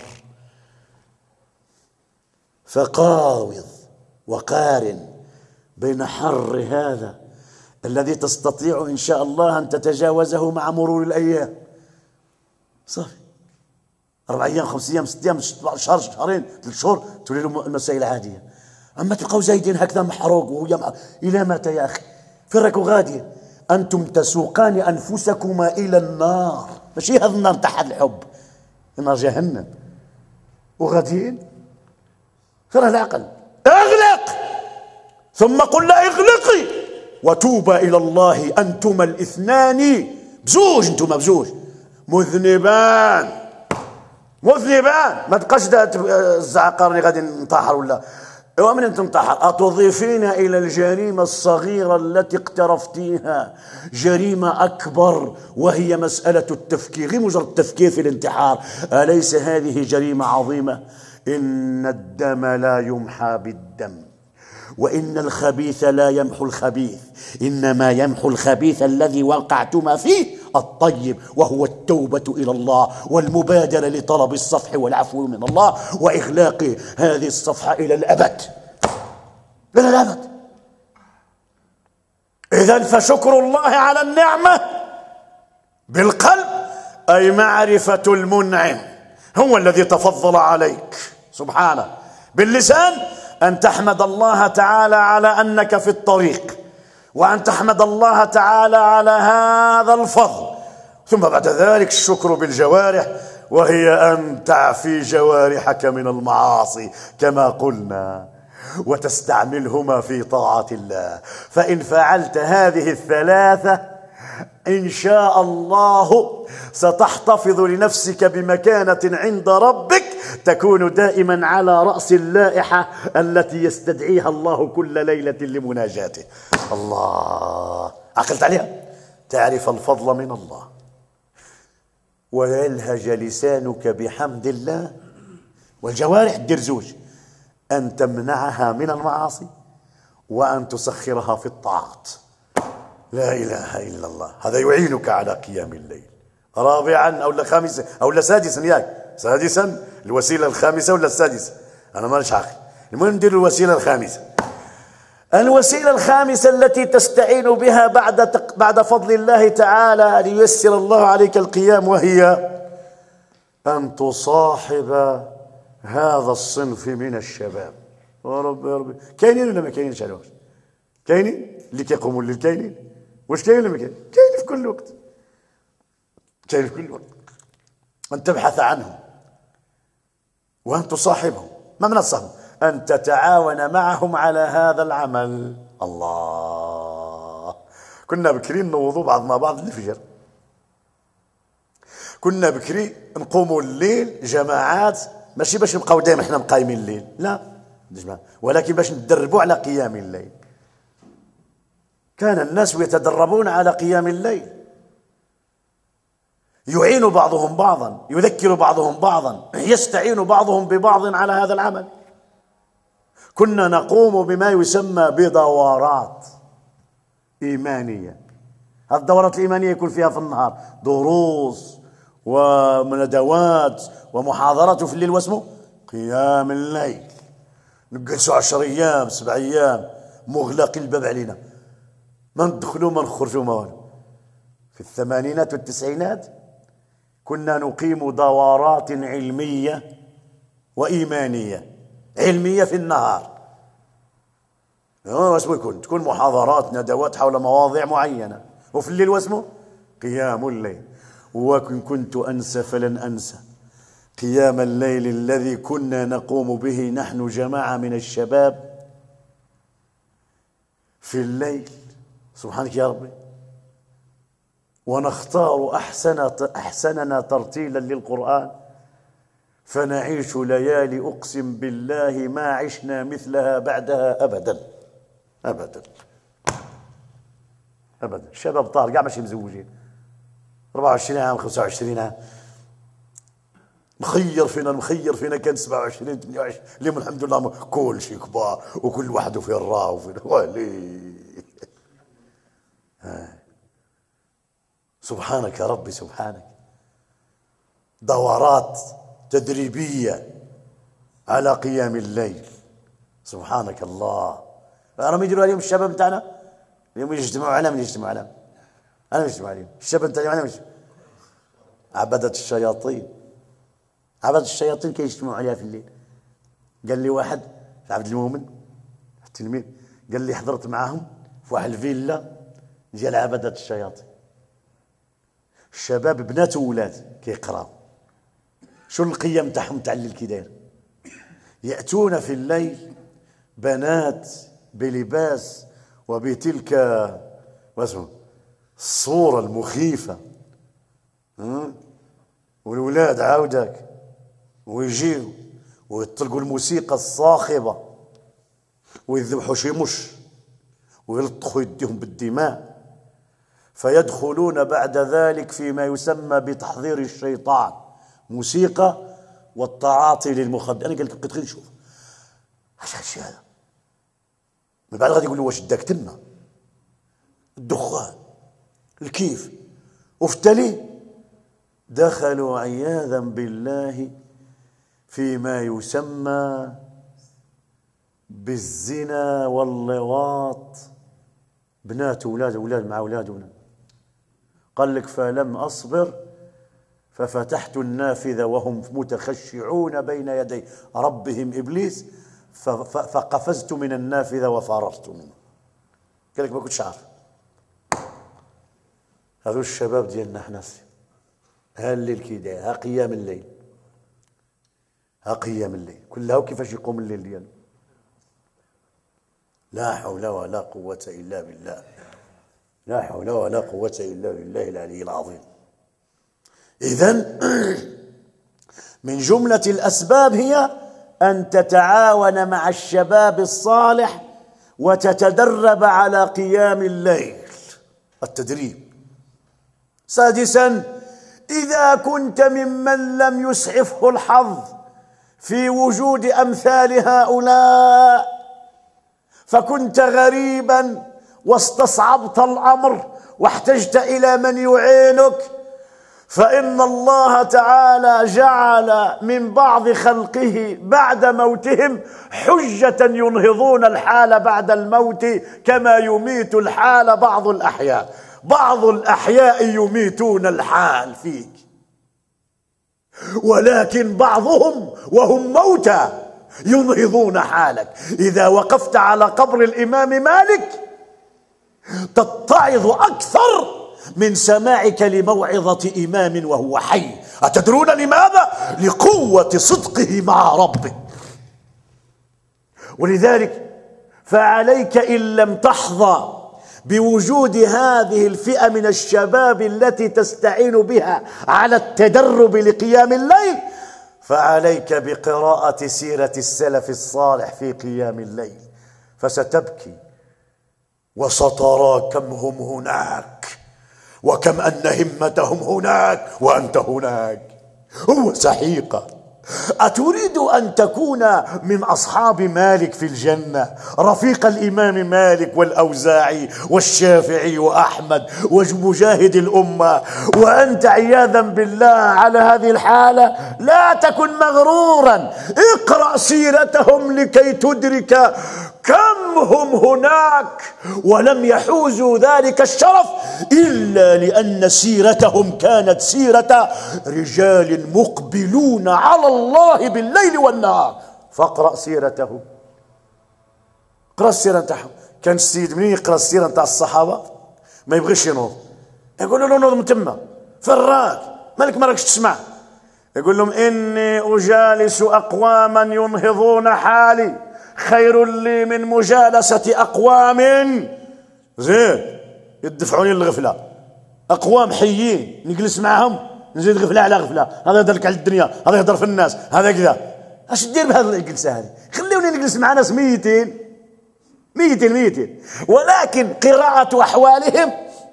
فقاوض وقارن بين حر هذا الذي تستطيع إن شاء الله أن تتجاوزه مع مرور الأيام، صافي أربع أيام خمس أيام ست أيام شهر شهرين ثلاث شهور تولي له المسائل عادية. أما تبقوا زايدين هكذا محروق وهو إلى متى يا أخي؟ فين راكو غاديين؟ أنتم تسوقان أنفسكما إلى النار، ماشي هذا النار تاع الحب، نار جهنم، وغاديين فين العقل؟ اغلق، ثم قل لا اغلقي وتوبا إلى الله أنتما الاثنان بزوج، أنتما بزوج مذنبان مذنبان. ما تبقاش الزعقارني غادي نطاحر ولا ومن انت انتحر. أتضيفين إلى الجريمة الصغيرة التي اقترفتيها جريمة أكبر، وهي مسألة التفكير، غير مجرد التفكير في الانتحار. أليس هذه جريمة عظيمة؟ إن الدم لا يمحى بالدم، وإن الخبيث لا يمحو الخبيث، إنما يمحو الخبيث الذي وقعتما فيه الطيب، وهو التوبة إلى الله والمبادرة لطلب الصفح والعفو من الله وإغلاق هذه الصفحة إلى الأبد، إلى الأبد. إذن فشكر الله على النعمة بالقلب أي معرفة المنعم، هو الذي تفضل عليك سبحانه. باللسان أن تحمد الله تعالى على أنك في الطريق، وأن تحمد الله تعالى على هذا الفضل، ثم بعد ذلك الشكر بالجوارح، وهي أن تعفي جوارحك من المعاصي كما قلنا، وتستعملهما في طاعة الله. فإن فعلت هذه الثلاثة إن شاء الله ستحتفظ لنفسك بمكانة عند ربك تكون دائما على رأس اللائحة التي يستدعيها الله كل ليلة لمناجاته. الله، عقلت عليها؟ تعرف الفضل من الله، ويلهج لسانك بحمد الله، والجوارح دير زوج، أن تمنعها من المعاصي وأن تسخرها في الطاعات. لا إله إلا الله. هذا يعينك على قيام الليل. رابعا أو لا خامسا أو لا سادسا، ياك سادسا الوسيلة الخامسة ولا السادسة، أنا مانيش عاقل. المهم ندير الوسيلة الخامسة. الوسيلة الخامسة التي تستعين بها بعد بعد فضل الله تعالى لييسر الله عليك القيام، وهي أن تصاحب هذا الصنف من الشباب. يا رب يا رب، كاينين ولا ما كاينينش؟ عليهم كاينين اللي كيقوموا الليل، كاينين واش كاين ولا ما كاين؟ كاين في كل وقت، كاين في كل وقت. أن تبحث عنهم وأن تصاحبهم. ما من الصحب؟ أن تتعاون معهم على هذا العمل. الله، كنا بكري نوضوا بعض مع بعض الفجر، كنا بكري نقوموا الليل جماعات، ماشي باش نبقاو دائما احنا مقايمين الليل، لا، ولكن باش ندربوا على قيام الليل. كان الناس يتدربون على قيام الليل، يعين بعضهم بعضا، يذكر بعضهم بعضا، يستعين بعضهم ببعض على هذا العمل. كنا نقوم بما يسمى بدورات إيمانية. هذه الدورات الإيمانية يكون فيها في النهار دروس وندوات ومحاضرات، وفي الليل واسمه قيام الليل. نجلسوا عشر أيام سبع أيام مغلق الباب علينا، ما ندخلوا ما نخرجوا ما والو. في الثمانينات والتسعينات كنا نقيم دورات علمية وإيمانية. علمية في النهار، واسمه يكون تكون محاضرات ندوات حول مواضيع معينة، وفي الليل واسمه قيام الليل. وكن كنت أنسى فلن أنسى قيام الليل الذي كنا نقوم به نحن جماعة من الشباب في الليل، سبحانك يا ربي، ونختار أحسن أحسننا ترتيلا للقرآن، فنعيش ليالي أقسم بالله ما عشنا مثلها بعدها أبدا أبدا أبدا. الشباب طار قاع ماشي مزوجين، أربعة وعشرين عام خمسة وعشرين عام، مخير فينا مخير فينا كان سبعة وعشرين ثمانية وعشرين، اليوم الحمد لله كل شيء كبار وكل واحد في الراه وفي ولي. سبحانك يا ربي سبحانك. دورات تدريبية على قيام الليل، سبحانك الله. راهم يديروا اليوم الشباب نتاعنا، اليوم يجتمعوا على من يجتمعوا على انا نجتمع عليهم الشباب نتاعنا على من؟ عبدة الشياطين. عبدة الشياطين كيجتمعوا عليها في الليل. قال لي واحد في عبد المؤمن التلميذ، قال لي حضرت معاهم في واحد الفيلا ديال عبدة الشياطين، الشباب بنات وولاد كيقراو. شو القيم تاعهم تاع الليل كي داير؟ يأتون في الليل بنات بلباس وبتلك واسمه الصورة المخيفة، والولاد عاودك ويجيو ويطلقوا الموسيقى الصاخبة ويذبحوا شي مش ويلطخوا يديهم بالدماء، فيدخلون بعد ذلك فيما يسمى بتحضير الشيطان، موسيقى والتعاطي للمخدر. انا قلت كنت غير نشوف اش هادشي هذا، من بعد غادي يقول له واش داك تما الدخان الكيف، وفي التالي دخلوا عياذا بالله فيما يسمى بالزنا واللواط، بنات اولاد اولاد مع اولادنا. قال لك فلم اصبر ففتحت النافذة وهم متخشعون بين يدي ربهم إبليس، فقفزت من النافذة وفررت منه. قال لك ما كنتش عارف. هذو الشباب ديالنا حنا، ها الليل كيداير، ها قيام الليل، ها قيام الليل كلها وكيفاش يقوم الليل ديالو. لا حول ولا قوة إلا بالله، لا حول ولا قوة إلا بالله العلي العظيم. إذن من جملة الأسباب هي أن تتعاون مع الشباب الصالح وتتدرب على قيام الليل، التدريب. سادسا، إذا كنت ممن لم يسعفه الحظ في وجود أمثال هؤلاء فكنت غريبا واستصعبت الأمر واحتجت إلى من يعينك، فإن الله تعالى جعل من بعض خلقه بعد موتهم حجة ينهضون الحال بعد الموت كما يميت الحال بعض الأحياء. بعض الأحياء يميتون الحال فيك، ولكن بعضهم وهم موتى ينهضون حالك. إذا وقفت على قبر الإمام مالك تتعظ أكثر من سماعك لموعظة إمام وهو حي. أتدرون لماذا؟ لقوة صدقه مع ربه. ولذلك فعليك إن لم تحظى بوجود هذه الفئة من الشباب التي تستعين بها على التدرب لقيام الليل، فعليك بقراءة سيرة السلف الصالح في قيام الليل، فستبكي وسترى كم هم هناك وكم أن همتهم هناك وأنت هناك. هو سحيقة. أتريد أن تكون من أصحاب مالك في الجنة، رفيق الإمام مالك والأوزاعي والشافعي وأحمد ومجاهد الأمة، وأنت عياذا بالله على هذه الحالة؟ لا تكن مغرورا، اقرأ سيرتهم لكي تدرك كم هم هناك ولم يحوزوا ذلك الشرف إلا لأن سيرتهم كانت سيرة رجال مقبلون على الله بالليل والنهار. فاقرأ سيرتهم، اقرأ السيرة نتاعهم. كان السيد منين يقرأ السيرة نتاع الصحابة ما يبغيش ينوض، يقول له نوض من تما فراك مالك ما راكش تسمع. يقول لهم إني أجالس أقواما ينهضون حالي خير لي من مجالسة أقوام زين يدفعوني للغفلة. أقوام حيين نجلس معهم نزيد غفلة على غفلة، هذا يهدر على الدنيا، هذا يهدر في الناس، هذا كذا. اش دير بهذه الجلسة هذه؟ خليوني نجلس مع ناس ميتين ميتين ميتين. ولكن قراءة أحوالهم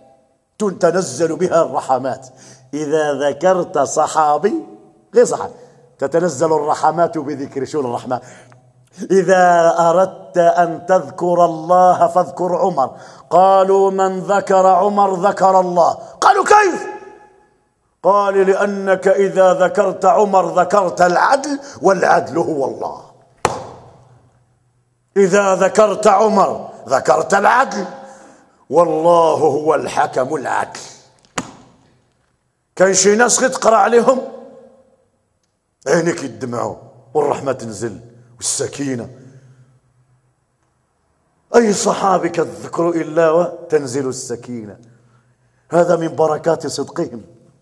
تنزل بها الرحمات. إذا ذكرت صحابي غير صحابي تتنزل الرحمات بذكر شو الرحمة. إذا أردت أن تذكر الله فاذكر عمر. قالوا من ذكر عمر ذكر الله. قالوا كيف؟ قال لأنك إذا ذكرت عمر ذكرت العدل والعدل هو الله. إذا ذكرت عمر ذكرت العدل والله هو الحكم العدل. كان شي ناس تقرأ عليهم عينك يدمعوا والرحمة تنزل والسكينة. أي صحابك الذكر إلا وتنزل السكينة. هذا من بركات صدقهم،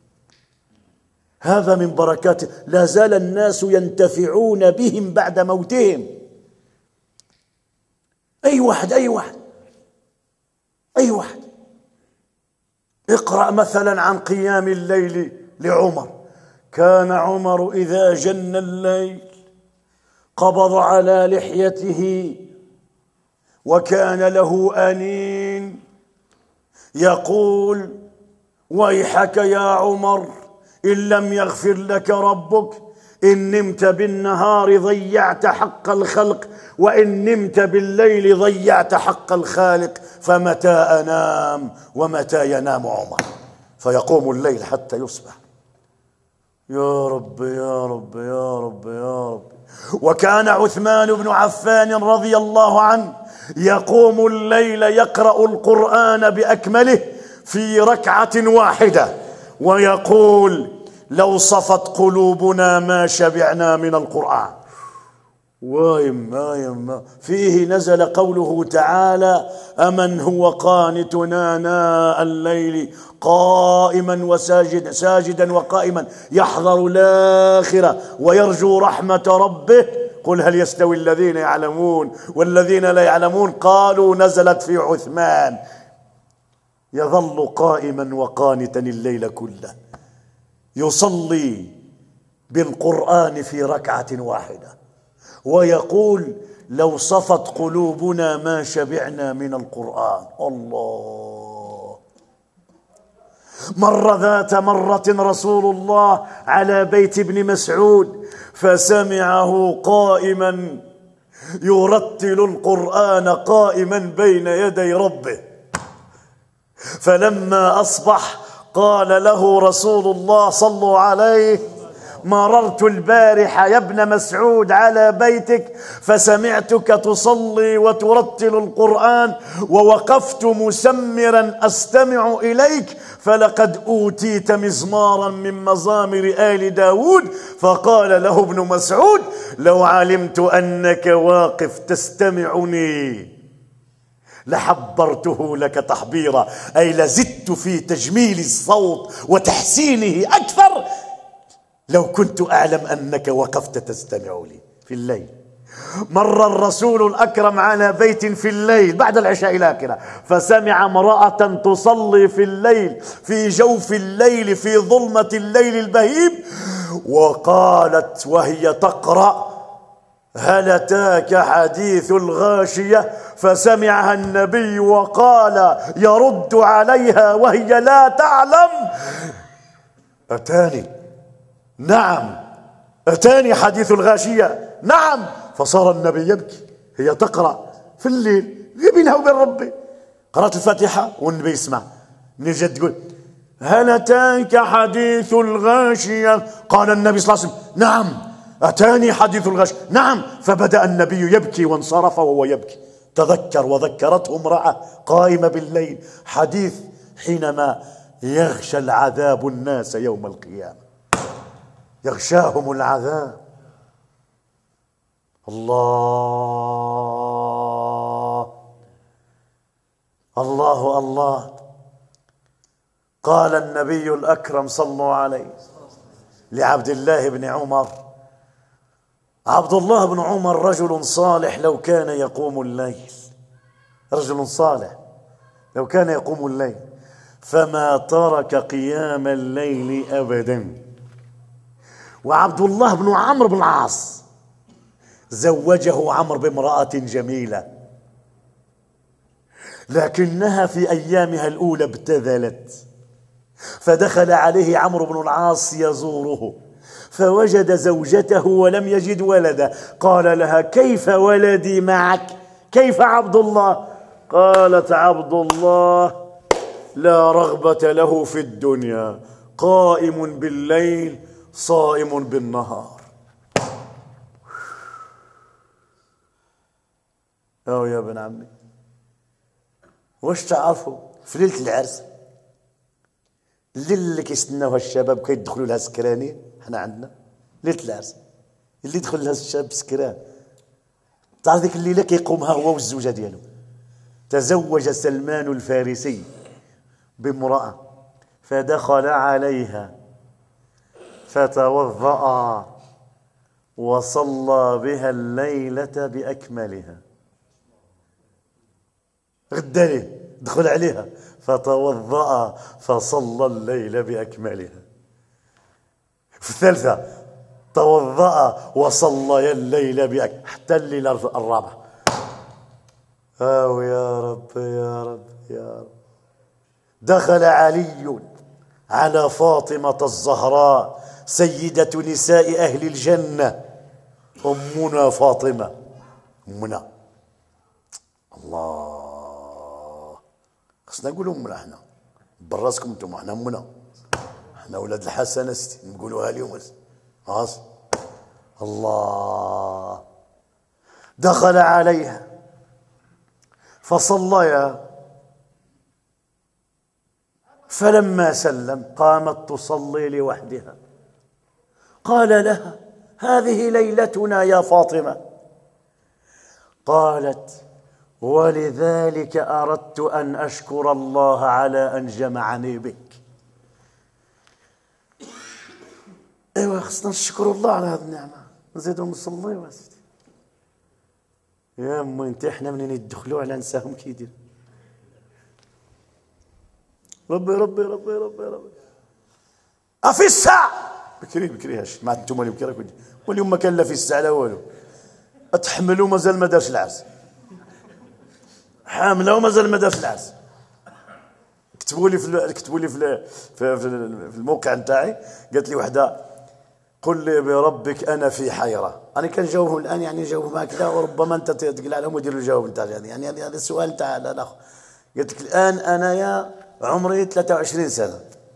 هذا من بركات. لا زال الناس ينتفعون بهم بعد موتهم. أي واحد أي واحد أي واحد اقرأ مثلا عن قيام الليل لعمر. كان عمر إذا جن الليل قبض على لحيته وكان له أنين يقول ويحك يا عمر إن لم يغفر لك ربك إن نمت بالنهار ضيعت حق الخلق وإن نمت بالليل ضيعت حق الخالق فمتى أنام ومتى ينام عمر. فيقوم الليل حتى يصبح. يا رب يا رب يا رب يا رب. وكان عثمان بن عفان رضي الله عنه يقوم الليل يقرأ القرآن بأكمله في ركعة واحدة ويقول لو صفت قلوبنا ما شبعنا من القرآن. ويما يما فيه نزل قوله تعالى: أمن هو قانتنا آناء الليل قائما وساجدا ساجدا وقائما يحذر الآخرة ويرجو رحمة ربه قل هل يستوي الذين يعلمون والذين لا يعلمون قالوا نزلت في عثمان يظل قائما وقانتا الليل كله يصلي بالقرآن في ركعة واحدة ويقول: لو صفت قلوبنا ما شبعنا من القرآن. الله. مر ذات مرة رسول الله على بيت ابن مسعود فسمعه قائما يرتل القرآن قائما بين يدي ربه، فلما أصبح قال له رسول الله صلوا عليه: مررت البارحة يا ابن مسعود على بيتك فسمعتك تصلي وترتل القرآن ووقفت مسمرا أستمع إليك فلقد أوتيت مزمارا من مزامر آل داود. فقال له ابن مسعود: لو علمت أنك واقف تستمعني لحبرته لك تحبيرا، أي لزدت في تجميل الصوت وتحسينه أكثر لو كنت أعلم أنك وقفت تستمع لي في الليل. مر الرسول الأكرم على بيت في الليل بعد العشاء الآخرة فسمع امرأة تصلي في الليل في جوف الليل في ظلمة الليل البهيم، وقالت وهي تقرأ: هل أتاك حديث الغاشية؟ فسمعها النبي وقال يرد عليها وهي لا تعلم: أتاني، نعم، أتاني حديث الغاشية، نعم. فصار النبي يبكي، هي تقرأ في الليل بينها وبين ربي، قرأت الفاتحة والنبي يسمع، من الجد تقول: هل أتاك حديث الغاشية؟ قال النبي صلى الله عليه وسلم: نعم أتاني حديث الغاشية، نعم. فبدأ النبي يبكي وانصرف وهو يبكي. تذكر وذكرته امرأة قائمة بالليل حديث حينما يغشى العذاب الناس يوم القيامة، يغشاهم العذاب. الله الله الله. قال النبي الأكرم صلوا عليه لعبد الله بن عمر: عبد الله بن عمر رجل صالح لو كان يقوم الليل، رجل صالح لو كان يقوم الليل فما ترك قيام الليل أبدا. وعبد الله بن عمرو بن العاص زوجه عمرو بامرأة جميلة، لكنها في أيامها الأولى ابتذلت، فدخل عليه عمرو بن العاص يزوره فوجد زوجته ولم يجد ولدا، قال لها: كيف ولدي معك؟ كيف عبد الله؟ قالت: عبد الله لا رغبة له في الدنيا، قائم بالليل صائم بالنهار. أو يا ابن عمي، وش تعرفوا في ليلة العرس اللي كيستناوها الشباب كي يدخلوا لها سكرانين؟ احنا عندنا ليلة العرس اللي يدخل لها الشاب سكران، تعرف ذيك الليلة كيقومها هو والزوجة ديالو. تزوج سلمان الفارسي بامرأة فدخل عليها فتوضأ وصلى بها الليلة بأكملها. غدا ليه دخل عليها فتوضأ فصلى الليل بأكملها. في الثالثة توضأ وصلى الليل بأكملها حتى الليل الرابع. أو يا رب يا رب يا رب. دخل علي على فاطمة الزهراء سيدة نساء أهل الجنة، أمنا فاطمة، أمنا. الله، خصنا نقول أمنا، احنا براسكم انتم، احنا أمنا، احنا أولاد الحسن أستي نقولوها اليوم. خلاص. الله. دخل عليها فصليا، فلما سلم قامت تصلي لوحدها. قال لها: هذه ليلتنا يا فاطمة، قالت: ولذلك أردت أن أشكر الله على أن جمعني بك. ايوه خصنا نشكر الله على هذه النعمة، نزيدو نصليو يا سيدي. يا امي انت احنا منين يدخلوا على نساهم كيدير. ربي ربي ربي ربي ربي افي الساعة بكري بكري هاش مع انتم اللي بكري واليوم ما كان لا في الساعة لا والو. اتحملوا مازال ما دارش العرس، حامله ومازال ما دارش العرس. كتبوا لي في كتبوا لي في في الموقع نتاعي، قالت لي وحده: قل لي بربك انا في حيره. انا كنجاوبهم الان يعني نجاوب هكذا، وربما انت تقلع لهم وديروا الجواب نتاع يعني هذا السؤال نتاع الاخ. قلت لك الان انايا عمري ثلاثة وعشرين سنه،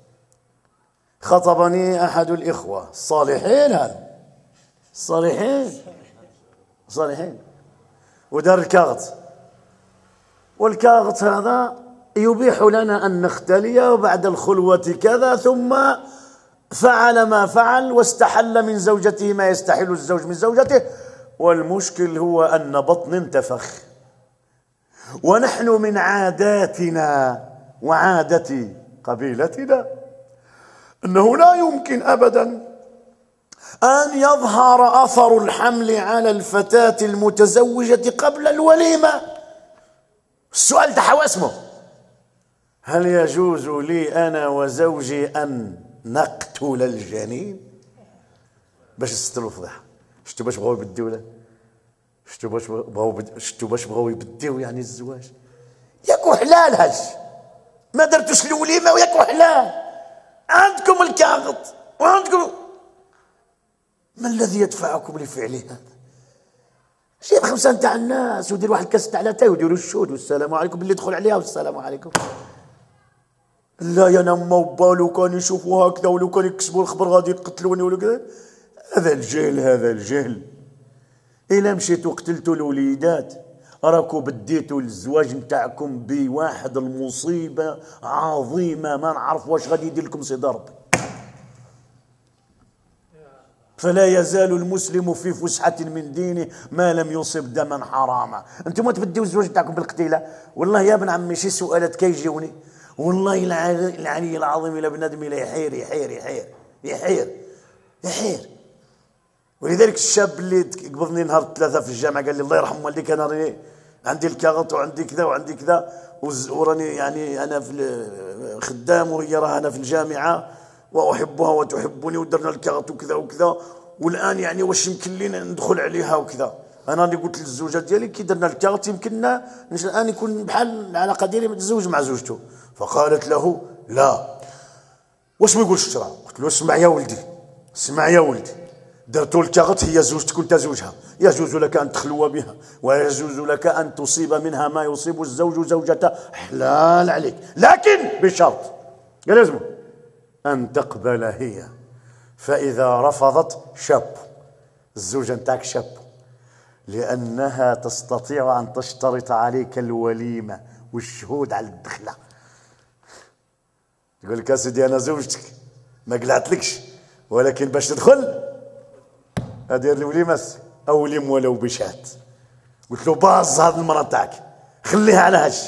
خطبني احد الاخوه الصالحين، هذا الصالحين صالحين، ودار الكاغط، والكاغط هذا يبيح لنا ان نختلي وبعد الخلوه كذا، ثم فعل ما فعل واستحل من زوجته ما يستحل الزوج من زوجته، والمشكل هو أن بطن انتفخ. ونحن من عاداتنا وعادة قبيلتنا أنه لا يمكن أبدا أن يظهر أثر الحمل على الفتاة المتزوجة قبل الوليمة. السؤال تحوى اسمه: هل يجوز لي أنا وزوجي أن نقتل الجنين باش نستروا الفضيحه؟ شتو باش بغاو يبديو له، شتو باش بغاو شتو باش بغاو يبديو يعني الزواج. ياكو حلال هاش، ما درتوش الوليمه وياكو حلال، عندكم الكاغط وعندكم. ما الذي يدفعكم لفعل هذا؟ جيب خمسه نتاع الناس ودير واحد الكاس تاع لاتاي وديروا الشهود والسلام عليكم، باللي يدخل عليها والسلام عليكم. لا ينام بالو كان يشوفوا هكذا، ولو كان يكسبوا الخبر غادي يقتلوني ولا كذا. هذا الجهل، هذا الجهل. إلا مشيتوا قتلتوا الوليدات راكو بديتوا الزواج نتاعكم بواحد المصيبة عظيمة ما نعرف واش غادي يدير لكم سيدي ربي. فلا يزال المسلم في فسحة من دينه ما لم يصب دما حراما. انتم تبديوا الزواج نتاعكم بالقتيلة. والله يا ابن عمي شي سؤالات كيجيوني والله العلي العظيم الى بنادم الى يحير يحير يحير يحير يحير. ولذلك الشاب اللي قبضني نهار ثلاثة في الجامعة قال لي: الله يرحم والديك أنا راني عندي الكاغط وعندي كذا وعندي كذا وراني يعني أنا في خدام وهي راها أنا في الجامعة وأحبها وتحبني ودرنا الكاغط وكذا وكذا، والآن يعني واش يمكن لينا ندخل عليها وكذا. أنا اللي قلت للزوجة ديالي كي درنا الكاغط يمكننا الآن يكون بحال العلاقة ديالي متزوج مع زوجته. فقالت له: لا. واش ما يقولش الشرع؟ قلت له: اسمع يا ولدي، اسمع يا ولدي، درتو الكاغط هي زوجتك وانت زوجها، يجوز لك ان تخلو بها ويجوز لك ان تصيب منها ما يصيب الزوج زوجته، حلال عليك، لكن بشرط قال لازم ان تقبل هي. فاذا رفضت شاب الزوجه نتاعك شاب، لانها تستطيع ان تشترط عليك الوليمه والشهود على الدخله. تقول لك: يا سيدي انا زوجتك ما قلعتلكش، ولكن باش تدخل ادير لي وليمه او لم ولو بشات. قلت له: باز هذه المراه تاعك خليها على هالشي.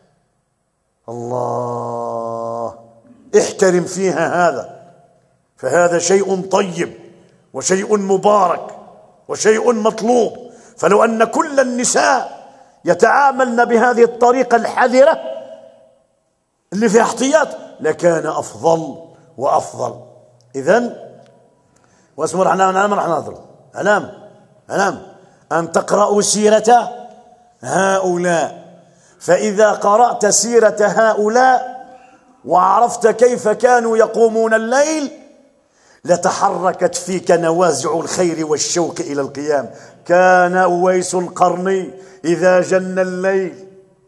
الله، احترم فيها هذا، فهذا شيء طيب وشيء مبارك وشيء مطلوب. فلو ان كل النساء يتعاملن بهذه الطريقه الحذره اللي فيها احتياط لكان افضل وافضل. اذن واسمر احنا نعم راح نهضر علام علام ان تقرأوا سيرة هؤلاء، فإذا قرأت سيرة هؤلاء وعرفت كيف كانوا يقومون الليل لتحركت فيك نوازع الخير والشوق إلى القيام. كان أويس القرني إذا جن الليل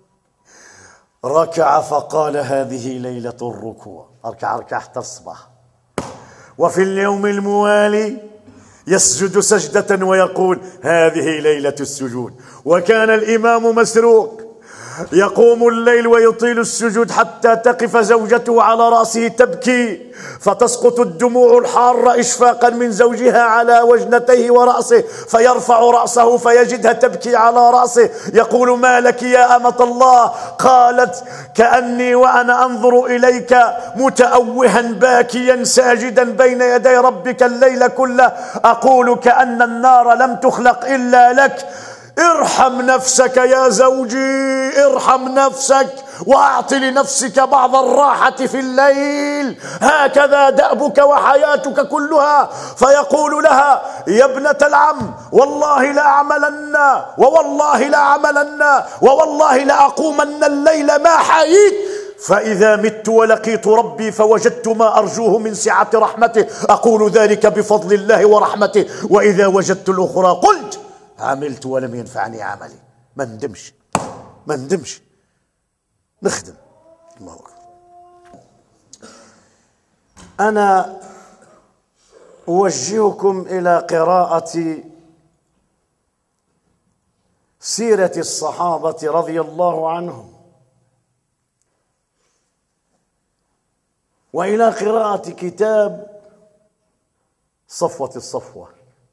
ركع فقال: هذه ليلة الركوع، أركع ركع حتى الصباح. وفي اليوم الموالي يسجد سجدة ويقول: هذه ليلة السجود. وكان الإمام مسروق يقوم الليل ويطيل السجود حتى تقف زوجته على رأسه تبكي، فتسقط الدموع الحارة إشفاقا من زوجها على وجنتيه ورأسه، فيرفع رأسه فيجدها تبكي على رأسه. يقول: ما لك يا أمة الله؟ قالت: كأني وأنا أنظر إليك متأوها باكيا ساجدا بين يدي ربك الليل كله، أقول كأن النار لم تخلق إلا لك. ارحم نفسك يا زوجي، ارحم نفسك وأعط لنفسك بعض الراحة في الليل، هكذا دأبك وحياتك كلها. فيقول لها: يا ابنة العم، والله لا أعملن ووالله لا أعملن ووالله لا أقومن الليل ما حييت، فإذا مت ولقيت ربي فوجدت ما أرجوه من سعة رحمته، أقول ذلك بفضل الله ورحمته، وإذا وجدت الأخرى قلت عملت ولم ينفعني عملي. ما ندمش ما ندمش نخدم. الله أكبر. أنا أوجهكم إلى قراءة سيرة الصحابة رضي الله عنهم، وإلى قراءة كتاب صفوة الصفوة،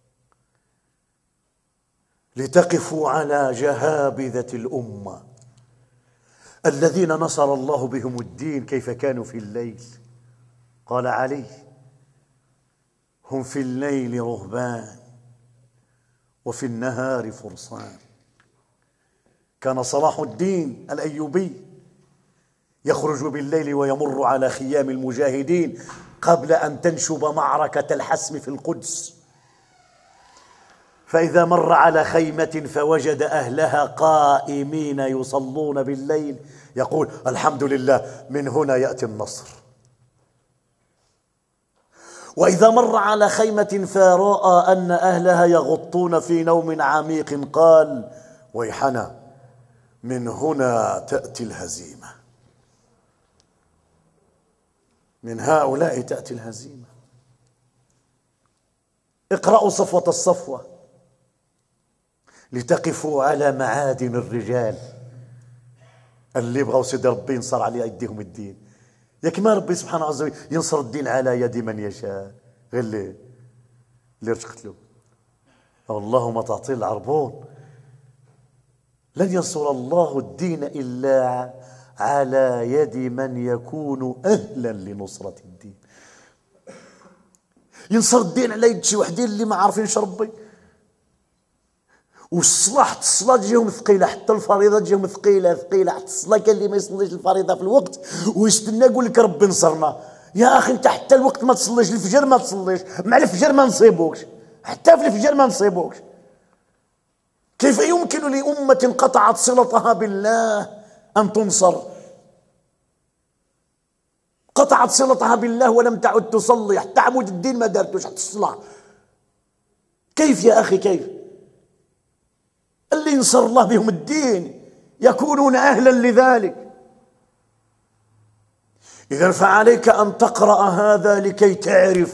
لتقفوا على جهابذة الأمة الذين نصر الله بهم الدين، كيف كانوا في الليل. قال علي: هم في الليل رهبان وفي النهار فرسان. كان صلاح الدين الأيوبي يخرج بالليل ويمر على خيام المجاهدين قبل أن تنشب معركة الحسم في القدس، فإذا مر على خيمة فوجد أهلها قائمين يصلون بالليل يقول: الحمد لله، من هنا يأتي النصر. وإذا مر على خيمة فرأى أن أهلها يغطون في نوم عميق قال: ويحنا، من هنا تأتي الهزيمة، من هؤلاء تأتي الهزيمة. اقرأوا صفوة الصفوة لتقفوا على معادن الرجال اللي يبغوا سيدي ربي ينصر على يديهم الدين. ياك ما ربي سبحانه عز وجل ينصر الدين على يد من يشاء، غير اللي اللي رشقت له. اللهم تعطي العربون. لن ينصر الله الدين إلا على يد من يكون أهلا لنصرة الدين. ينصر الدين على يد شي وحدين اللي ما عارفينش ربي، والصلاح الصلاة تجيهم ثقيلة، حتى الفريضة تجيهم ثقيلة ثقيلة حتى الصلاة. كان اللي ما يصليش الفريضة في الوقت ويستنى يقول لك ربي نصرنا. يا أخي أنت حتى الوقت ما تصليش، الفجر ما تصليش، مع الفجر ما نصيبوكش، حتى في الفجر ما نصيبوكش. كيف يمكن لأمة قطعت صلتها بالله أن تنصر؟ قطعت صلتها بالله ولم تعد تصلي، حتى عمود الدين ما دارتوش، حتى الصلاة. كيف يا أخي كيف؟ اللي ينصر الله بهم الدين يكونون أهلا لذلك. إذن فعليك أن تقرأ هذا لكي تعرف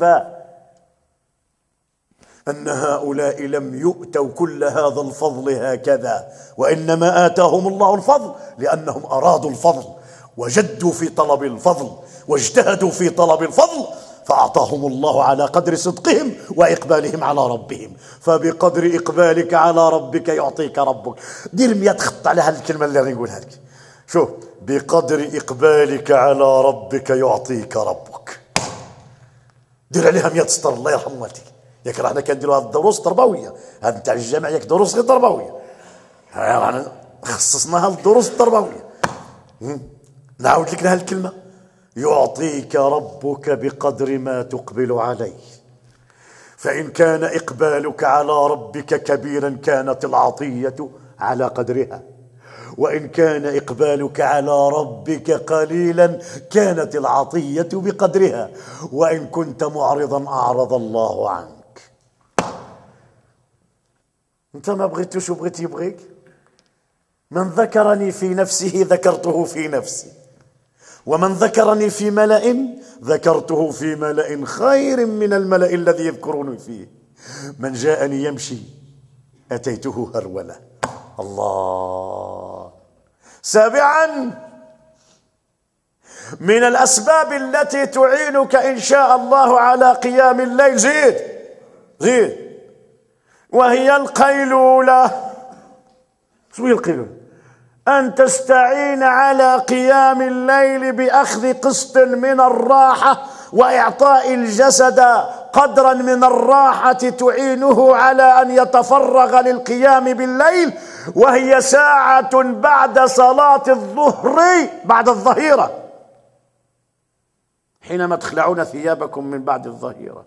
أن هؤلاء لم يؤتوا كل هذا الفضل هكذا، وإنما آتاهم الله الفضل لأنهم أرادوا الفضل وجدوا في طلب الفضل واجتهدوا في طلب الفضل، فأعطاهم الله على قدر صدقهم وإقبالهم على ربهم. فبقدر إقبالك على ربك يعطيك ربك. دير مية خط على هالكلمة اللي نقولها لك. شوف: بقدر إقبالك على ربك يعطيك ربك. دير عليها مية سطر، الله يرحم والديك. ياك راحنا كنديروا هذه الدروس التربوية، هذا نتاع الجامع، ياك دروس غير تربوية، رانا خصصناها للدروس التربوية. نعاود لك هالكلمة: يعطيك ربك بقدر ما تقبل عليه. فإن كان إقبالك على ربك كبيرا كانت العطية على قدرها، وإن كان إقبالك على ربك قليلا كانت العطية بقدرها، وإن كنت معرضا أعرض الله عنك. أنت ما بغيتوش وبغيت يبغيك. من ذكرني في نفسه ذكرته في نفسي، ومن ذكرني في ملأ ذكرته في ملأ خير من الملأ الذي يذكروني فيه. من جاءني يمشي أتيته هرولة. الله، سابعا من الأسباب التي تعينك إن شاء الله على قيام الليل، زيد زيد وهي القيلولة. شو هي القيلولة؟ أن تستعين على قيام الليل بأخذ قسط من الراحة وإعطاء الجسد قدرا من الراحة تعينه على أن يتفرغ للقيام بالليل، وهي ساعة بعد صلاة الظهر، بعد الظهيرة، حينما تخلعون ثيابكم من بعد الظهيرة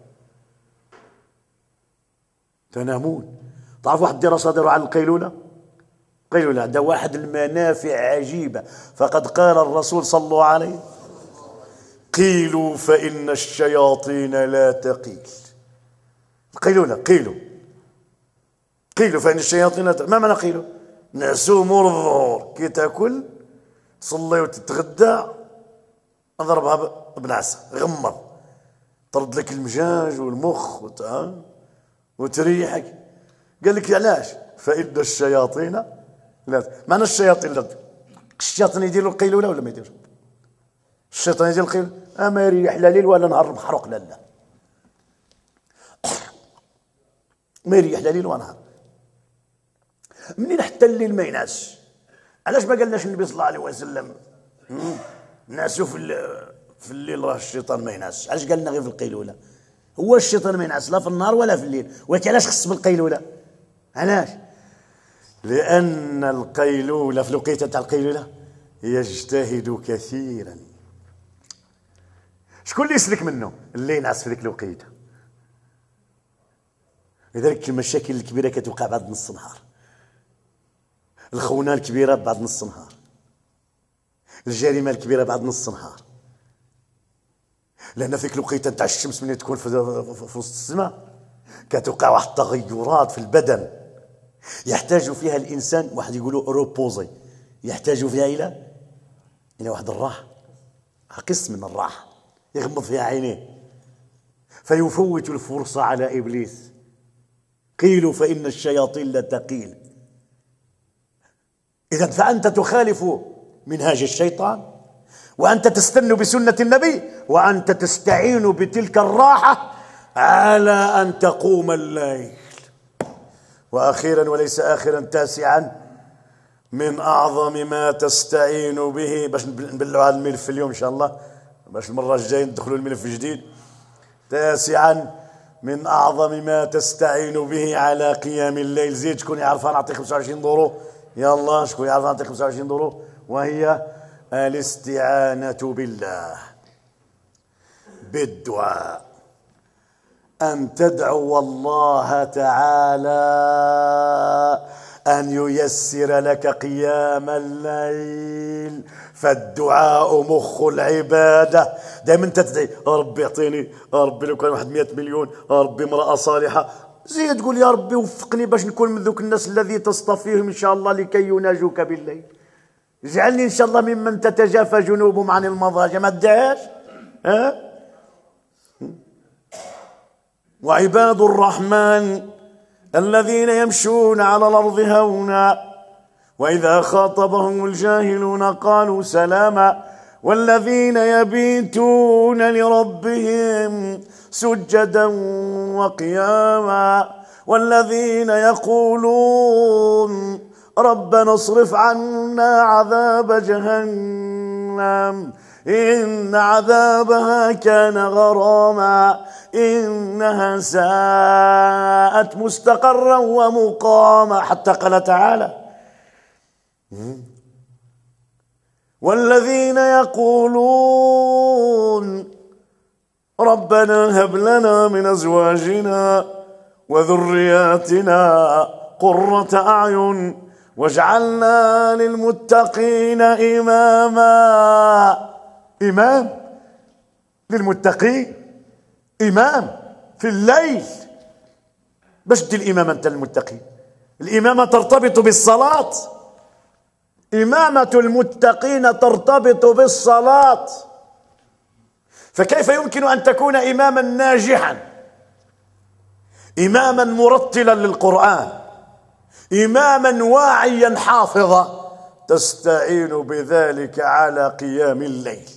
تنامون. تعرف واحد دراسة داروا على القيلولة؟ قيلولة ده واحد المنافع عجيبة، فقد قال الرسول صلى الله عليه وسلم: قيلوا فإن الشياطين لا تقيل. قيلولة قيلوا قيلوا فإن الشياطين لا تقيل. ما معنى قيلوا؟ نعسوا مور الظهور كي تاكل تصلي وتتغدى اضربها بنعسة غمض طرد لك المجاج والمخ وتريحك. قال لك علاش؟ فإن الشياطين لا. معنى الشياطين لا. الشياطين يديروا القيلولة ولا ما يديروا؟ الشيطان يدير القيلولة اما يريح لا ليل ولا نهار محروق، لا لا ما يريح لا ليل ولا نهار. منين حتى الليل ما ينعس؟ علاش ما قالناش النبي صلى الله عليه وسلم نعسوا في في الليل راه الشيطان ما ينعس؟ علاش قالنا غير في القيلولة؟ هو الشيطان ما ينعس لا في النهار ولا في الليل، ولكن علاش خص بالقيلولة؟ علاش؟ لأن القيلولة في الوقيته تاع القيلولة يجتهد كثيرا. شكون اللي يسلك منه؟ اللي ينعس في ذيك الوقيته. لذلك المشاكل الكبيرة كتوقع بعد نص النهار، الخونة الكبيرة بعد نص النهار، الجريمة الكبيرة بعد نص النهار، لأن فيك الوقيته تاع الشمس من تكون في وسط السماء كتوقع واحد التغيرات في البدن يحتاج فيها الإنسان، واحد يقولوا روبوزي، يحتاج فيها إلى إلى واحد الراحة، قسم من الراحة يغمض فيها عينيه، فيفوت الفرصة على إبليس. قيلوا فإن الشياطين لا تقيل. إذن فأنت تخالف منهاج الشيطان، وأنت تستن بسنة النبي، وأنت تستعين بتلك الراحة على أن تقوم الليل. وأخيرا وليس آخرا، تاسعا من أعظم ما تستعين به، باش نبلعوا هذا الملف اليوم إن شاء الله، باش المرة الجاية ندخلوا الملف الجديد. تاسعا من أعظم ما تستعين به على قيام الليل، زيد شكون يعرف نعطي خمسة وعشرين دورو؟ يلا شكون يعرف نعطي خمسة وعشرين دورو؟ وهي الاستعانة بالله بالدعاء. أن تدعو الله تعالى أن ييسر لك قيام الليل، فالدعاء مخ العبادة. دائما تدعي ربي اعطيني، ربي لو كان واحد مئة مليون، ربي امرأة صالحة، زيد تقول يا ربي وفقني باش نكون من ذوك الناس الذي تصطفيهم إن شاء الله لكي يناجوك بالليل، اجعلني إن شاء الله ممن تتجافى جنوبهم عن المضاجع. ما تدعيش؟ ها؟ وعباد الرحمن الذين يمشون على الأرض هونا وإذا خاطبهم الجاهلون قالوا سلاما والذين يبيتون لربهم سجدا وقياما والذين يقولون ربنا اصرف عنا عذاب جهنم إن عذابها كان غراما إنها ساءت مستقرا ومقاما، حتى قال تعالى والذين يقولون ربنا هب لنا من أزواجنا وذرياتنا قرة أعين واجعلنا للمتقين إماما. إمام للمتقين، إمام في الليل. باش تدي الإمامة أنت للمتقين؟ الإمامة ترتبط بالصلاة، إمامة المتقين ترتبط بالصلاة. فكيف يمكن أن تكون إماما ناجحا، إماما مرتلا للقرآن، إماما واعيا حافظا، تستعين بذلك على قيام الليل.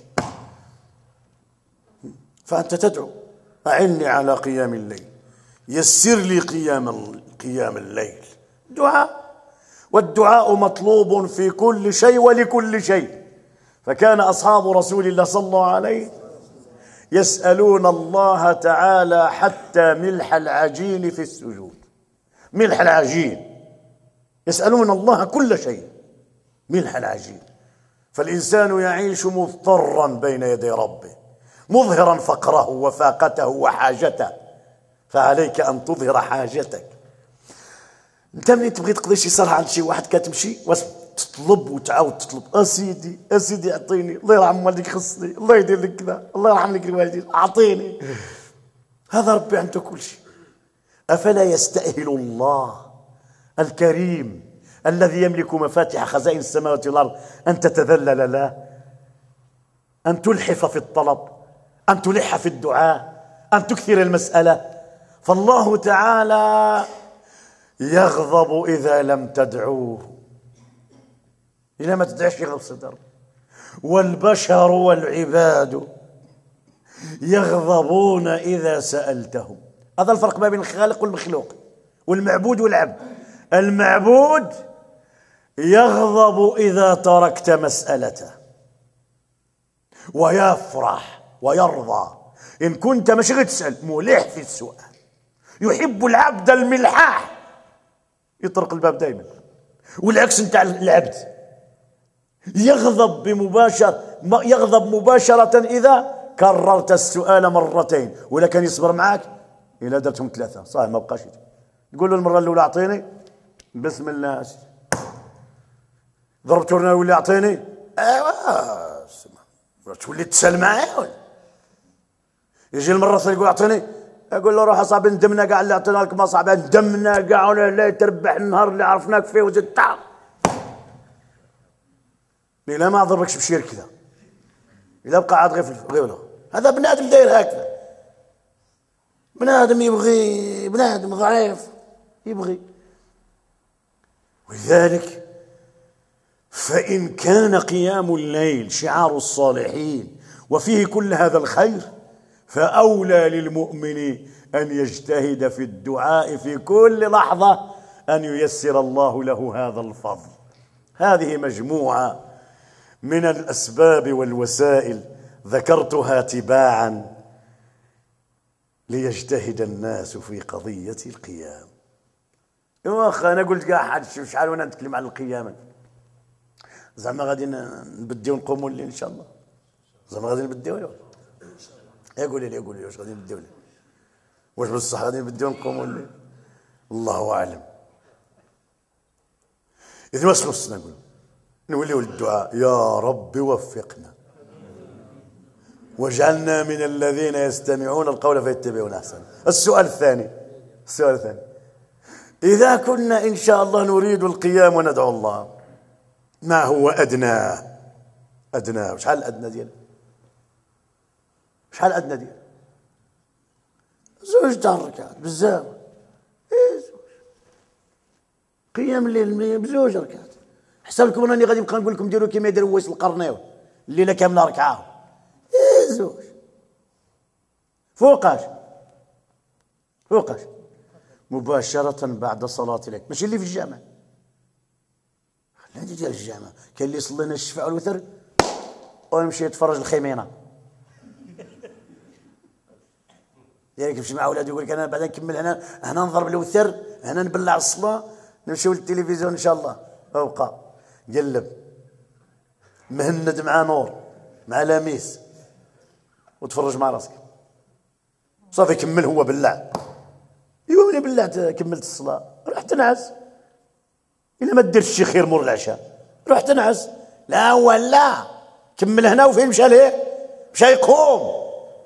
فأنت تدعو أعني على قيام الليل، يسر لي قيام قيام الليل. دعاء، والدعاء مطلوب في كل شيء ولكل شيء. فكان أصحاب رسول الله صلى الله عليه يسألون الله تعالى حتى ملح العجين في السجود. ملح العجين يسألون الله كل شيء، ملح العجين. فالإنسان يعيش مضطرا بين يدي ربه، مظهرا فقره وفاقته وحاجته، فعليك أن تظهر حاجتك. انت ملي تبغي تقضي شي صالحة عند شي واحد كتمشي تطلب وتعاود تطلب، اسيدي اسيدي اعطيني، الله يرحم والديك خصني، الله يدير لك كذا، الله يرحم لك الوالدين اعطيني. هذا ربي عنده كل شيء. افلا يستأهل الله الكريم الذي يملك مفاتيح خزائن السماوات والارض ان تتذلل له، ان تلحف في الطلب، ان تلح في الدعاء، ان تكثر المسألة؟ فالله تعالى يغضب إذا لم تدعوه، إذا ما تدعش يغضب صدر. والبشر والعباد يغضبون إذا سألتهم. هذا الفرق ما بين الخالق والمخلوق، والمعبود والعبد. المعبود يغضب إذا تركت مسألته، ويفرح ويرضى إن كنت مش غير تسأل، ملح في السؤال. يحب العبد الملحاح، يطرق الباب دائما. والعكس نتاع العبد يغضب بمباشر يغضب مباشرة إذا كررت السؤال مرتين، ولا كان يصبر معك إلا درتهم ثلاثة صحيح ما بقاش. تقول له المرة الأولى أعطيني، بسم الله، ضربته لنا ولا أعطيني، أيوة تولي تسأل معايا. يجي المرة الثانية يقول أعطيني، اقول له روح اصاحبي ندمنا كاع اللي عطينا لك، ما صعب ندمنا كاع ولا لا تربح النهار اللي عرفناك فيه وزدت تعب. لا ما ضربكش بشير كذا، اذا بقى عاد غير غيره. هذا بنادم داير هكذا، بنادم يبغي، بنادم ضعيف يبغي. ولذلك فإن كان قيام الليل شعار الصالحين وفيه كل هذا الخير، فأولى للمؤمن أن يجتهد في الدعاء في كل لحظة أن ييسر الله له هذا الفضل. هذه مجموعة من الأسباب والوسائل ذكرتها تباعا ليجتهد الناس في قضية القيام. واخا أنا قلت كاع حد شحال وأنا نتكلم عن القيام، زعما غادي نبديو نقوموا الليل إن شاء الله، زعما غادي نبديو. يقول لي يقول لي واش غادي نبداو، واش بصح غادي نبداو نقوموا الليل؟ الله اعلم. اذا واش خصنا نقول؟ نوليو للدعاء، يا رب وفقنا واجعلنا من الذين يستمعون القول فيتبعون احسنه. السؤال الثاني، السؤال الثاني اذا كنا ان شاء الله نريد القيام وندعو الله، ما هو ادنى ادنى شحال الادنى ديالو؟ شحال أدنى ديال؟ زوج تاع الركعات بزاف. ايه زوج قيام الليل بزوج ركعات. حسب لكم راني غادي نبقى نقول لكم ديروا كيما يدير ويس القرناوي الليله كامله ركعه. ايه زوج فوقاش فوقاش مباشره بعد صلاه العيد، ماشي اللي في الجامع، خلينا ديال الجامع. كاين اللي صلينا الشفاء والوتر ويمشي يتفرج الخيمينه، يعني يمشي مع اولاده يقول لك انا بعد نكمل هنا، هنا نضرب الوتر، هنا نبلع الصلاه، نمشيو للتلفزيون ان شاء الله. ابقى قلب مهند مع نور مع لميس وتفرج مع راسك صافي. كمل هو بلع، ايوا ملي بلعت كملت الصلاه روح تنعس. الا ما ديرش شي خير مور العشاء روح تنعس. لا ولا كمل هنا، وفين مشى ليه؟ مشى يقوم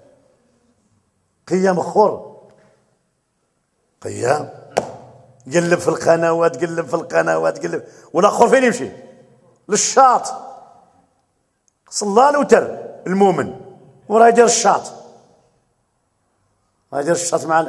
قيام اخر، قيام قلب في القنوات قلب في القنوات قلب. والاخر فين يمشي؟ للشاط. صلى الوتر المؤمن وراه يدير الشاط، راه يدير الشاط مع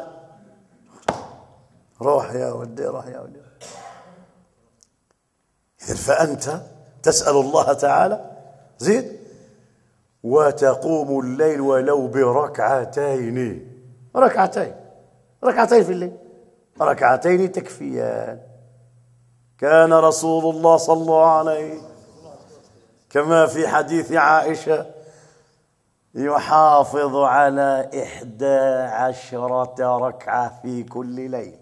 روح يا ولدي روح يا ولدي. إذن فأنت تسأل الله تعالى. زيد: وتقوم الليل ولو بركعتين. ركعتين ركعتين في الليل، ركعتين تكفيان. كان رسول الله صلى الله عليه كما في حديث عائشة يحافظ على إحدى عشرة ركعة في كل ليل،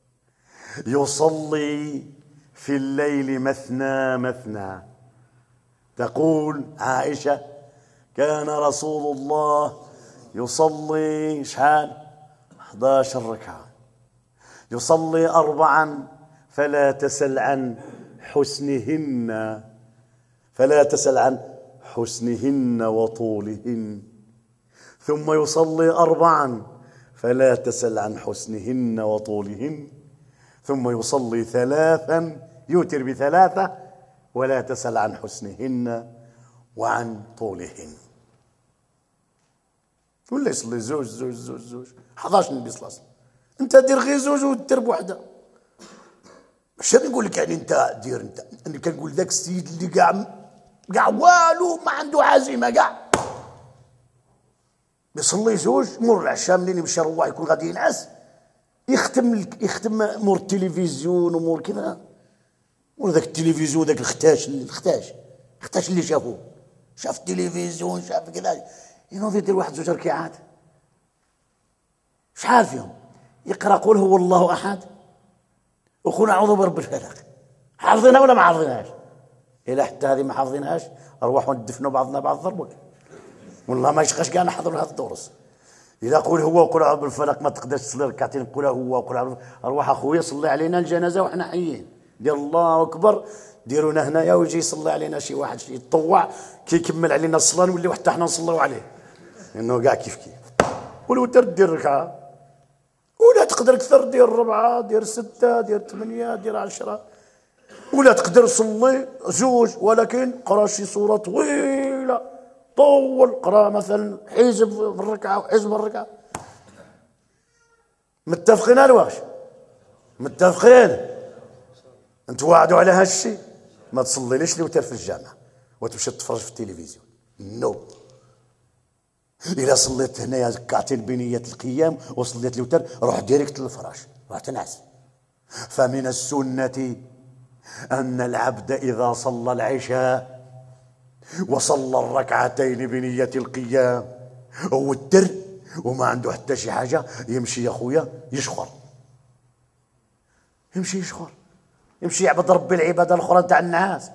يصلي في الليل مثنى مثنى. تقول عائشة: كان رسول الله يصلي شحال؟ أحد عشر ركعة، يصلي أربعا فلا تسل عن حسنهن، فلا تسل عن حسنهن وطولهن، ثم يصلي أربعا فلا تسل عن حسنهن وطولهن، ثم يصلي ثلاثا يوتر بثلاثة ولا تسل عن حسنهن وعن طولهن. ولا يصلي زوج زوج زوج زوج أحد عشر النبي صلى الله عليه وسلم. انت دير غير زوج ودير بوحده. مش نقول لك يعني انت دير انت، انا كنقول ذاك السيد اللي كاع كاع والو ما عنده عزيمه كاع يصلي زوج مور العشاء منين يمشي يروح يكون غادي ينعس يختم يختم مور التلفزيون ومور كذا، مور ذاك التلفزيون ذاك الختاش الختاش الختاش اللي شافوه شاف التلفزيون شاف كذا ينوض يدير واحد زوج ركعات شحال فيهم؟ يقرأ قل هو الله أحد وقل أعوذ برب الفلق. حافظينها ولا ما حافظينهاش؟ إلا حتى هذه ما حافظينهاش أروحوا ندفنوا بعضنا بعض ضربك والله ما يشقاش كاع نحضروا هذا الدروس. إذا قول هو وقل أعوذ بالفلق ما تقدرش تصلي ركعتين قل هو وقل أعوذ، أروح أخويا صلي علينا الجنازة وإحنا حيين، دير الله أكبر ديرونا هنايا ويجي يصلي علينا شي واحد شي يتطوع كي يكمل علينا الصلاة نوليو حتى احنا نصلوا عليه لأنه كاع كيف كيف. ولو دير ركعة ولا تقدر أكثر دير ربعة دير ستة دير ثمانية دير عشرة، ولا تقدر تصلي زوج ولكن قرا شي سورة طويلة طول، قرا مثلا حزب في الركعة وحزب في الركعة. متفقين على واش؟ متفقين؟ نتواعدوا على هالشيء. ما تصليليش الوتر في الجامع وتمشي تتفرج في التلفزيون، نو. إذا صليت هنايا ركعتين بنية القيام وصليت الوتر روح ديريكت للفراش راح تنعس. فمن السنة أن العبد إذا صلى العشاء وصلى الركعتين بنية القيام ووتر وما عنده حتى شي حاجة يمشي يا خويا يشخر، يمشي يشخر، يمشي يعبد ربي العبادة الأخرى تاع النعاس.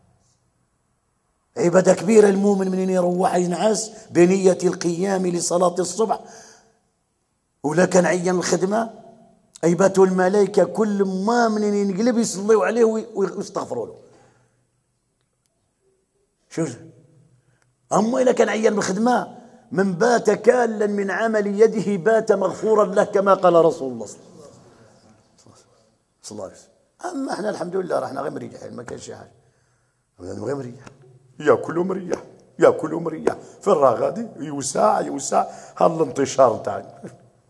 عبادة كبيرة المؤمن منين يروح ينعس بنية القيام لصلاة الصبح، ولا كان عيان الخدمة أيباتوا الملائكة كل ما منين ينقلب يصليوا عليه ويستغفروا له. شوف، أما إذا كان عيان بالخدمة من بات كالا من عمل يده بات مغفورا له كما قال رسول الله صلى الله عليه وسلم. أما احنا الحمد لله رحنا غير مريحين ما كانش شي حاجة، غير مريح ياكل مريح ياكل مريح في الرغادي يوسع يوسع هذا الانتشار تاعنا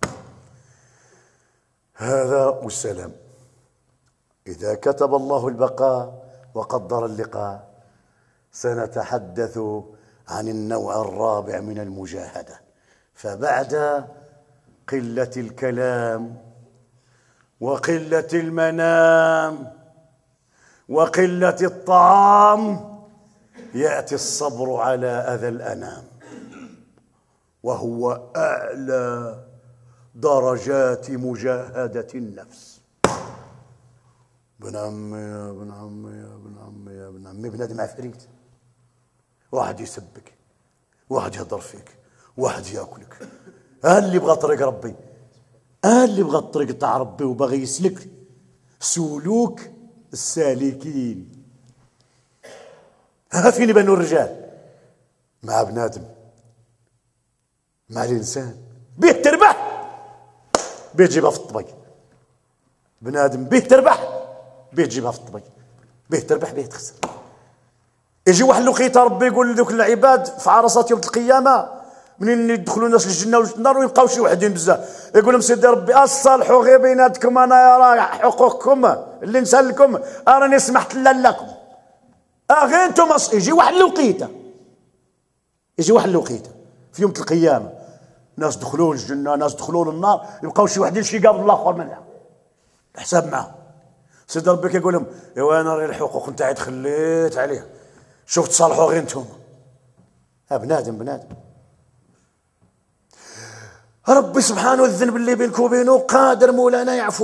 هذا والسلام. إذا كتب الله البقاء وقدر اللقاء سنتحدث عن النوع الرابع من المجاهدة. فبعد قلة الكلام وقلة المنام وقلة الطعام يأتي الصبر على أذى الأنام، وهو أعلى درجات مجاهدة النفس. ابن عمي يا ابن عمي يا ابن عمي يا ابن عمي بنادم عفريت، واحد يسبك واحد يهضر فيك واحد ياكلك. ها اللي بغى طريق ربي، ها اللي بغى الطريق تاع ربي وبغى يسلك سلوك السالكين. ها فين يبانوا الرجال مع بنادم مع الانسان بيه تربح بيه تجيبها في الطبق، بنادم بيه تربح بيه تجيبها في الطبق، بيه تربح بيه تخسر. يجي واحد لقيت ربي يقول لذوك العباد في عرصات يوم القيامه منين يدخلوا الناس للجنه والنار ويبقاو شي وحدين بزاف يقول لهم سيدي ربي اصلحوا غير بيناتكم، انا يرى حقوقكم اللي نسالكم راني سمحت لكم، اه غير انتم يجي واحد الوقيته يجي واحد الوقيته في يوم القيامه، ناس دخلوا للجنه ناس دخلوا للنار، يبقاو شي وحدين شي قابل الاخر منها الحساب معاه. سيدي ربي كيقول لهم ايوا انا الحقوق نتاعي تخليت عليها، شوف تصالحوا غير انتم. ها بنادم بنادم ربي سبحانه الذنب اللي بينك وبينه قادر مولانا يعفو،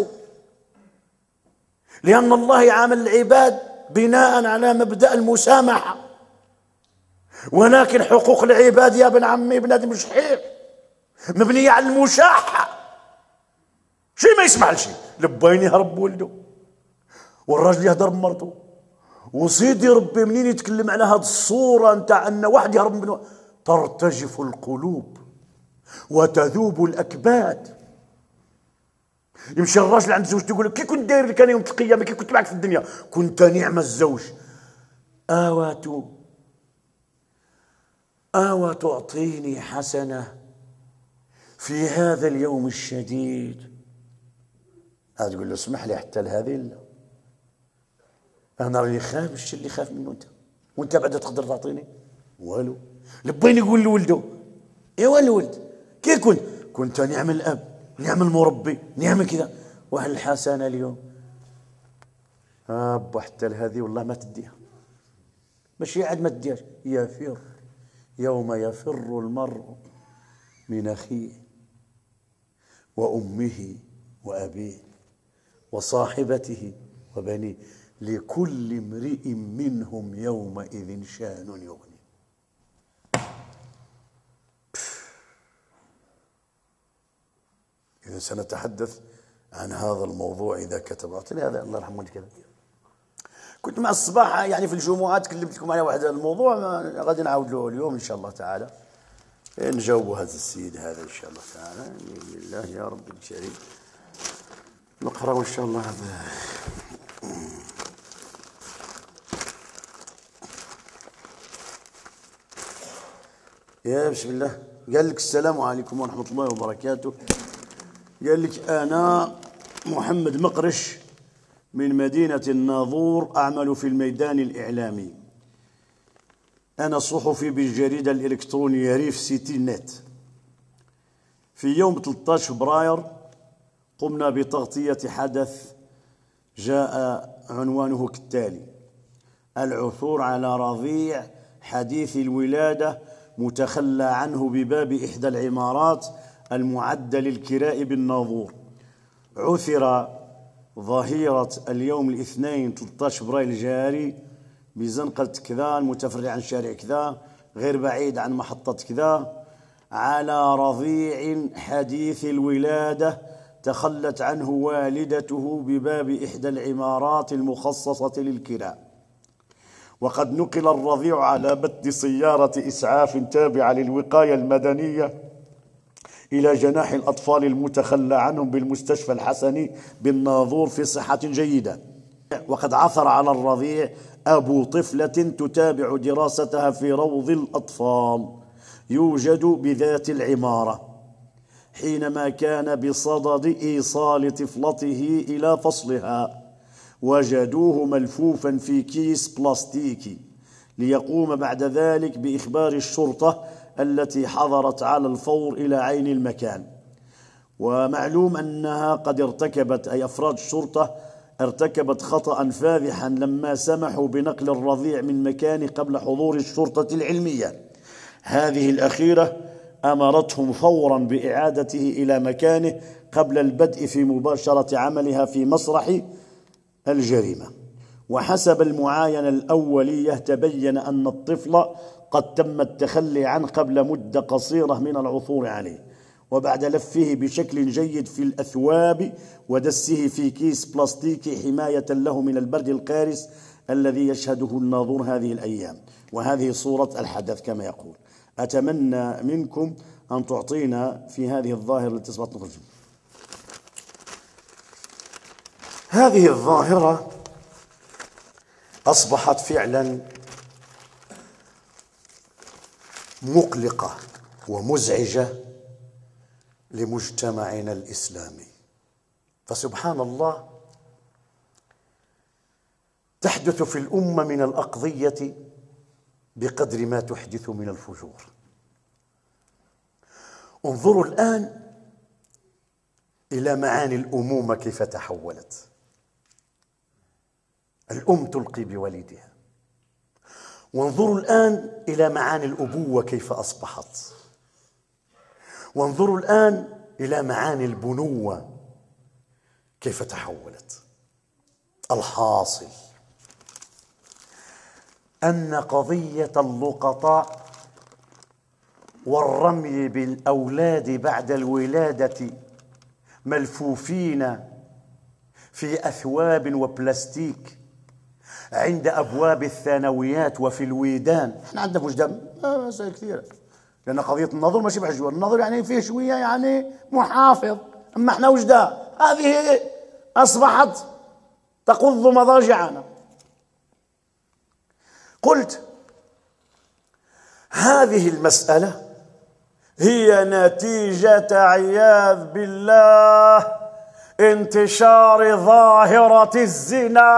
لأن الله يعامل العباد بناء على مبدأ المسامحة، ولكن حقوق العباد يا ابن عمي بنادم شحيح مبنية على المشاحة، شي ما يسمع لشي، لبين يهرب ولده والراجل يهدر بمرته، وسيدي ربي منين يتكلم على هذه الصورة نتاع أن واحد يهرب من ترتجف القلوب وتذوب الأكباد. يمشي الراجل عند زوجته يقول له كي كنت داير لك انا يوم القيامه، كي كنت معك في الدنيا كنت نعم الزوج، آوى آوى تعطيني حسنه في هذا اليوم الشديد. هذا تقول له اسمح لي حتى لهذه لا، انا راني خاف الشيء اللي خاف منه انت، وانت بعد تقدر تعطيني والو. لبين يقول لولده ايوا الولد كي كنت كنت نعم الاب نعم المربي نعم كذا، واحد الحسنه اليوم اب حتى لهذه والله ما تديها، ماشي عاد ما تديهاش. يفر يوم يفر المرء من اخيه وامه وابيه وصاحبته وبنيه لكل امرئ منهم يومئذ شان يغني. إذا سنتحدث عن هذا الموضوع إذا كتب أعطيني هذا الله يرحمه كذا. كنت مع الصباح يعني في الجمعات كلمتكم على واحد الموضوع غادي نعاود له اليوم إن شاء الله تعالى، نجاوب هذا السيد هذا إن شاء الله تعالى بإذن الله يا رب الكريم. نقرأ إن شاء الله هذا. يا بسم الله. قال لك السلام عليكم ورحمة الله وبركاته. قال لك أنا محمد مقرش من مدينة الناظور، أعمل في الميدان الإعلامي، أنا صحفي بالجريدة الإلكترونية ريف سيتي نت. في يوم ثلاثة عشر فبراير قمنا بتغطية حدث جاء عنوانه كالتالي: العثور على رضيع حديث الولادة متخلى عنه بباب إحدى العمارات المعدة للكراء بالناظور. عثر ظهيرة اليوم الاثنين ثلاثة عشر فبراير الجاري بزنقة كذا المتفرع عن شارع كذا غير بعيد عن محطة كذا على رضيع حديث الولادة تخلت عنه والدته بباب إحدى العمارات المخصصة للكراء. وقد نقل الرضيع على متن سيارة إسعاف تابعة للوقاية المدنية إلى جناح الأطفال المتخلى عنهم بالمستشفى الحسني بالناظور في صحة جيدة. وقد عثر على الرضيع أبو طفلة تتابع دراستها في روض الأطفال يوجد بذات العمارة حينما كان بصدد إيصال طفلته إلى فصلها، وجدوه ملفوفا في كيس بلاستيكي ليقوم بعد ذلك بإخبار الشرطة التي حضرت على الفور إلى عين المكان. ومعلوم أنها قد ارتكبت أي أفراد الشرطة ارتكبت خطأ فاضحا لما سمحوا بنقل الرضيع من مكانه قبل حضور الشرطة العلمية. هذه الأخيرة أمرتهم فورا بإعادته إلى مكانه قبل البدء في مباشرة عملها في مسرح الجريمة. وحسب المعاينة الأولية تبين أن الطفل قد تم التخلي عنه قبل مدة قصيرة من العثور عليه، وبعد لفه بشكل جيد في الأثواب ودسه في كيس بلاستيكي حماية له من البرد القارس الذي يشهده الناظور هذه الأيام. وهذه صورة الحدث كما يقول. أتمنى منكم أن تعطينا في هذه الظاهرة التي أصبحت نخرج. هذه الظاهرة أصبحت فعلا مقلقة ومزعجة لمجتمعنا الإسلامي. فسبحان الله تحدث في الأمة من الأقضية بقدر ما تحدث من الفجور. انظروا الآن إلى معاني الأمومة كيف تحولت. الأم تلقي بوليدها. وانظروا الآن إلى معاني الأبوة كيف أصبحت. وانظروا الآن إلى معاني البنوة كيف تحولت. الحاصل أن قضية اللقطاء والرمي بالأولاد بعد الولادة ملفوفين في أثواب وبلاستيك عند أبواب الثانويات وفي الويدان. احنا عندنا وجدان مسائل كثيرة، لأن قضية النظر ماشي بحجوة، النظر يعني فيه شوية يعني محافظ، أما احنا وجدان هذه أصبحت تقض مضاجعنا. قلت هذه المسألة هي نتيجة عياذ بالله انتشار ظاهرة الزنا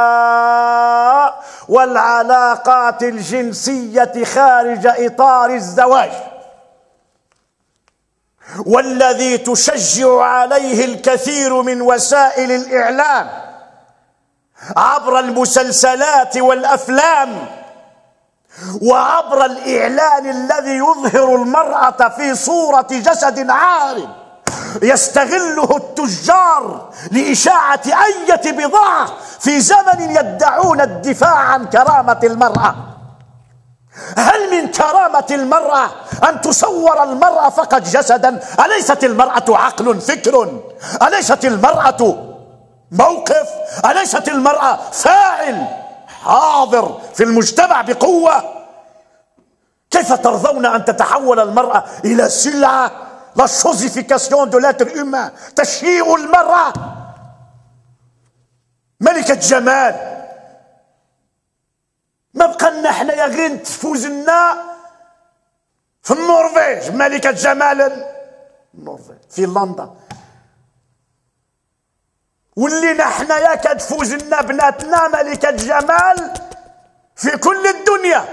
والعلاقات الجنسية خارج إطار الزواج، والذي تشجع عليه الكثير من وسائل الإعلام عبر المسلسلات والأفلام وعبر الإعلان الذي يظهر المرأة في صورة جسد عار يستغله التجار لإشاعة أية بضاعة في زمن يدعون الدفاع عن كرامة المرأة. هل من كرامة المرأة أن تصور المرأة فقط جسدا؟ أليست المرأة عقل فكر؟ أليست المرأة موقف؟ أليست المرأة فاعل حاضر في المجتمع بقوة؟ كيف ترضون أن تتحول المرأة إلى سلعة؟ لا شوزيفيكاسيون دو لاتر هيومان، تشييع المرأة، ملكة جمال. ما بقى لنا احنا يا غين تفوز لنا في النرويج ملكة جمال النرويج، في لندن، ولينا احنا يا كتفوز لنا بناتنا ملكة جمال في كل الدنيا،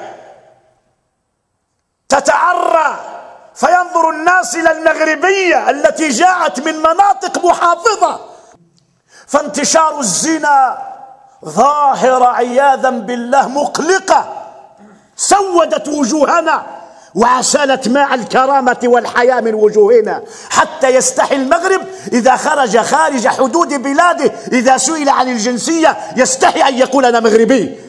تتعرى فينظر الناس إلى المغربية التي جاءت من مناطق محافظة. فانتشار الزنا ظاهرة عياذا بالله مقلقة سودت وجوهنا وعسلت ماء الكرامة والحياة من وجوهنا، حتى يستحي المغرب إذا خرج خارج حدود بلاده إذا سئل عن الجنسية يستحي أن يقول أنا مغربي.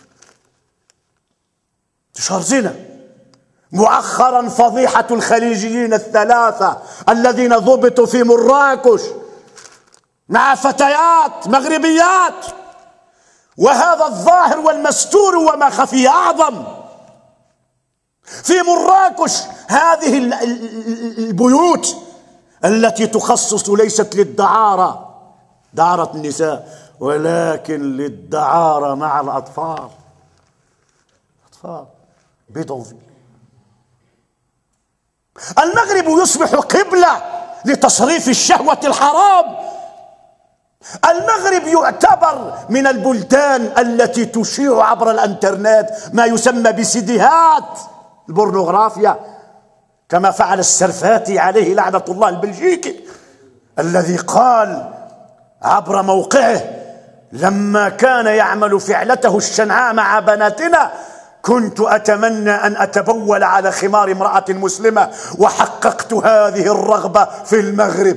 انتشار زنا. مؤخرا فضيحة الخليجيين الثلاثة الذين ضبطوا في مراكش مع فتيات مغربيات، وهذا الظاهر والمستور وما خفي أعظم. في مراكش هذه البيوت التي تخصص ليست للدعارة، دعارة النساء، ولكن للدعارة مع الأطفال، أطفال بيدونفيل. المغرب يصبح قبلة لتصريف الشهوة الحرام. المغرب يعتبر من البلدان التي تشيع عبر الانترنت ما يسمى بسيديهات البورنوغرافيا، كما فعل السرفاتي عليه لعنة الله البلجيكي، الذي قال عبر موقعه لما كان يعمل فعلته الشنعاء مع بناتنا: كنت أتمنى أن أتبول على خمار امرأة مسلمة، وحققت هذه الرغبة في المغرب.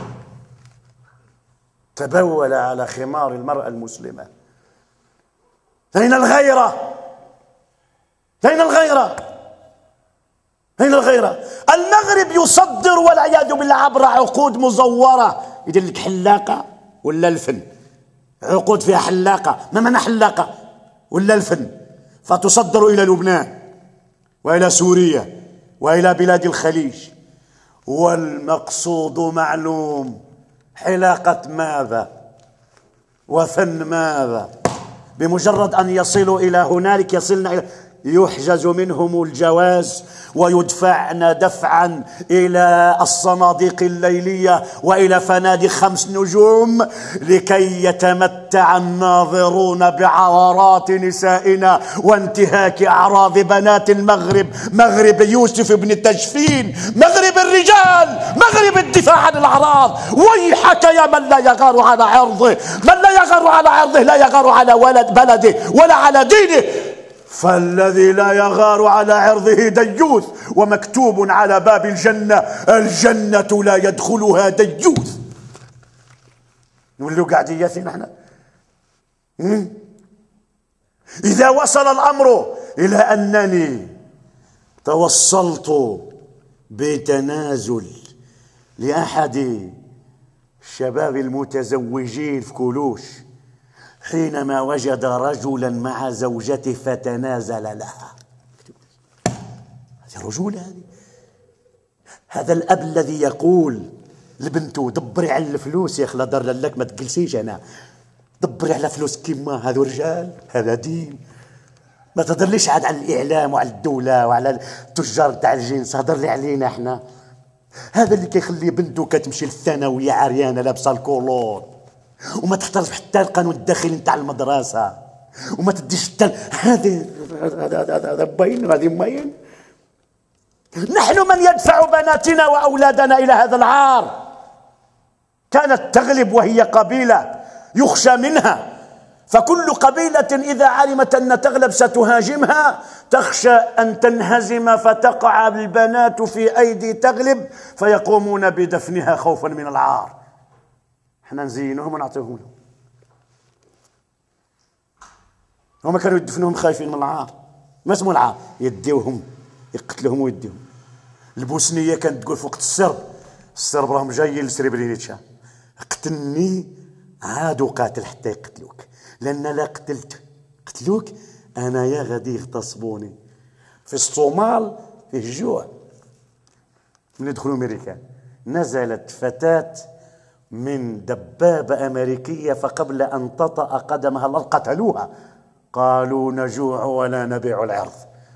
تبول على خمار المرأة المسلمة. أين الغيرة؟ أين الغيرة؟ أين الغيرة؟ المغرب يصدر والعياذ بالله عبر عقود مزورة، يدير لك حلاقة ولا الفن، عقود فيها حلاقة، ما معنى حلاقة ولا الفن، فتصدر إلى لبنان وإلى سوريا وإلى بلاد الخليج، والمقصود معلوم: حلاقة ماذا وفن ماذا؟ بمجرد أن يصلوا إلى هنالك يصلنا إلى يحجز منهم الجواز ويدفعن دفعا إلى الصناديق الليلية وإلى فنادق خمس نجوم لكي يتمتع الناظرون بعورات نسائنا وانتهاك أعراض بنات المغرب، مغرب يوسف بن تجفين، مغرب الرجال، مغرب الدفاع عن الأعراض. ويحك يا من لا يغار على عرضه، من لا يغار على عرضه لا يغار على ولد بلده ولا على دينه. فالذي لا يغار على عرضه ديوث، ومكتوب على باب الجنة: الجنة لا يدخلها ديوث. نولوا قاعدين ياسين احنا. إذا وصل الأمر إلى أنني توصلت بتنازل لأحد الشباب المتزوجين في كلوش حينما وجد رجلا مع زوجته فتنازل لها. هذه رجولة. هذه هذا الأب الذي يقول لبنته: دبري على الفلوس يا أخي، لا ضر لك، ما تجلسيش أنا، دبري على فلوس. كيما هذا رجال، هذا دين. ما تهضرليش عاد على الإعلام وعلى الدولة وعلى التجار تاع الجنس، هضر لي علينا احنا. هذا اللي كيخلي بنته كتمشي للثانوية عريانة لابسة الكولون وما تحترمش حتى القانون الداخلي نتاع المدرسة وما تديش حتى هذا هذا هذا باين، هذه باين. نحن من يدفع بناتنا وأولادنا إلى هذا العار. كانت تغلب وهي قبيلة يخشى منها، فكل قبيلة إذا علمت أن تغلب ستهاجمها تخشى أن تنهزم فتقع البنات في أيدي تغلب فيقومون بدفنها خوفا من العار. احنا نزينهم ونعطيهم لهم. هما كانوا يدفنوهم خايفين من العار. ما اسمه العار؟ يديوهم، يقتلهم ويديهم. البوسنية كانت تقول في وقت السرب، السرب راهم جايين لسريبرينيتشا: اقتلني عادوا قاتل حتى يقتلوك، لأن لا قتلت قتلوك أنا يا غادي يغتصبوني. في الصومال فيه الجوع من يدخلوا أمريكا، نزلت فتاة من دبابة أمريكية فقبل أن تطأ قدمها الأرض قتلوها. قالوا: نجوع ولا نبيع العرض،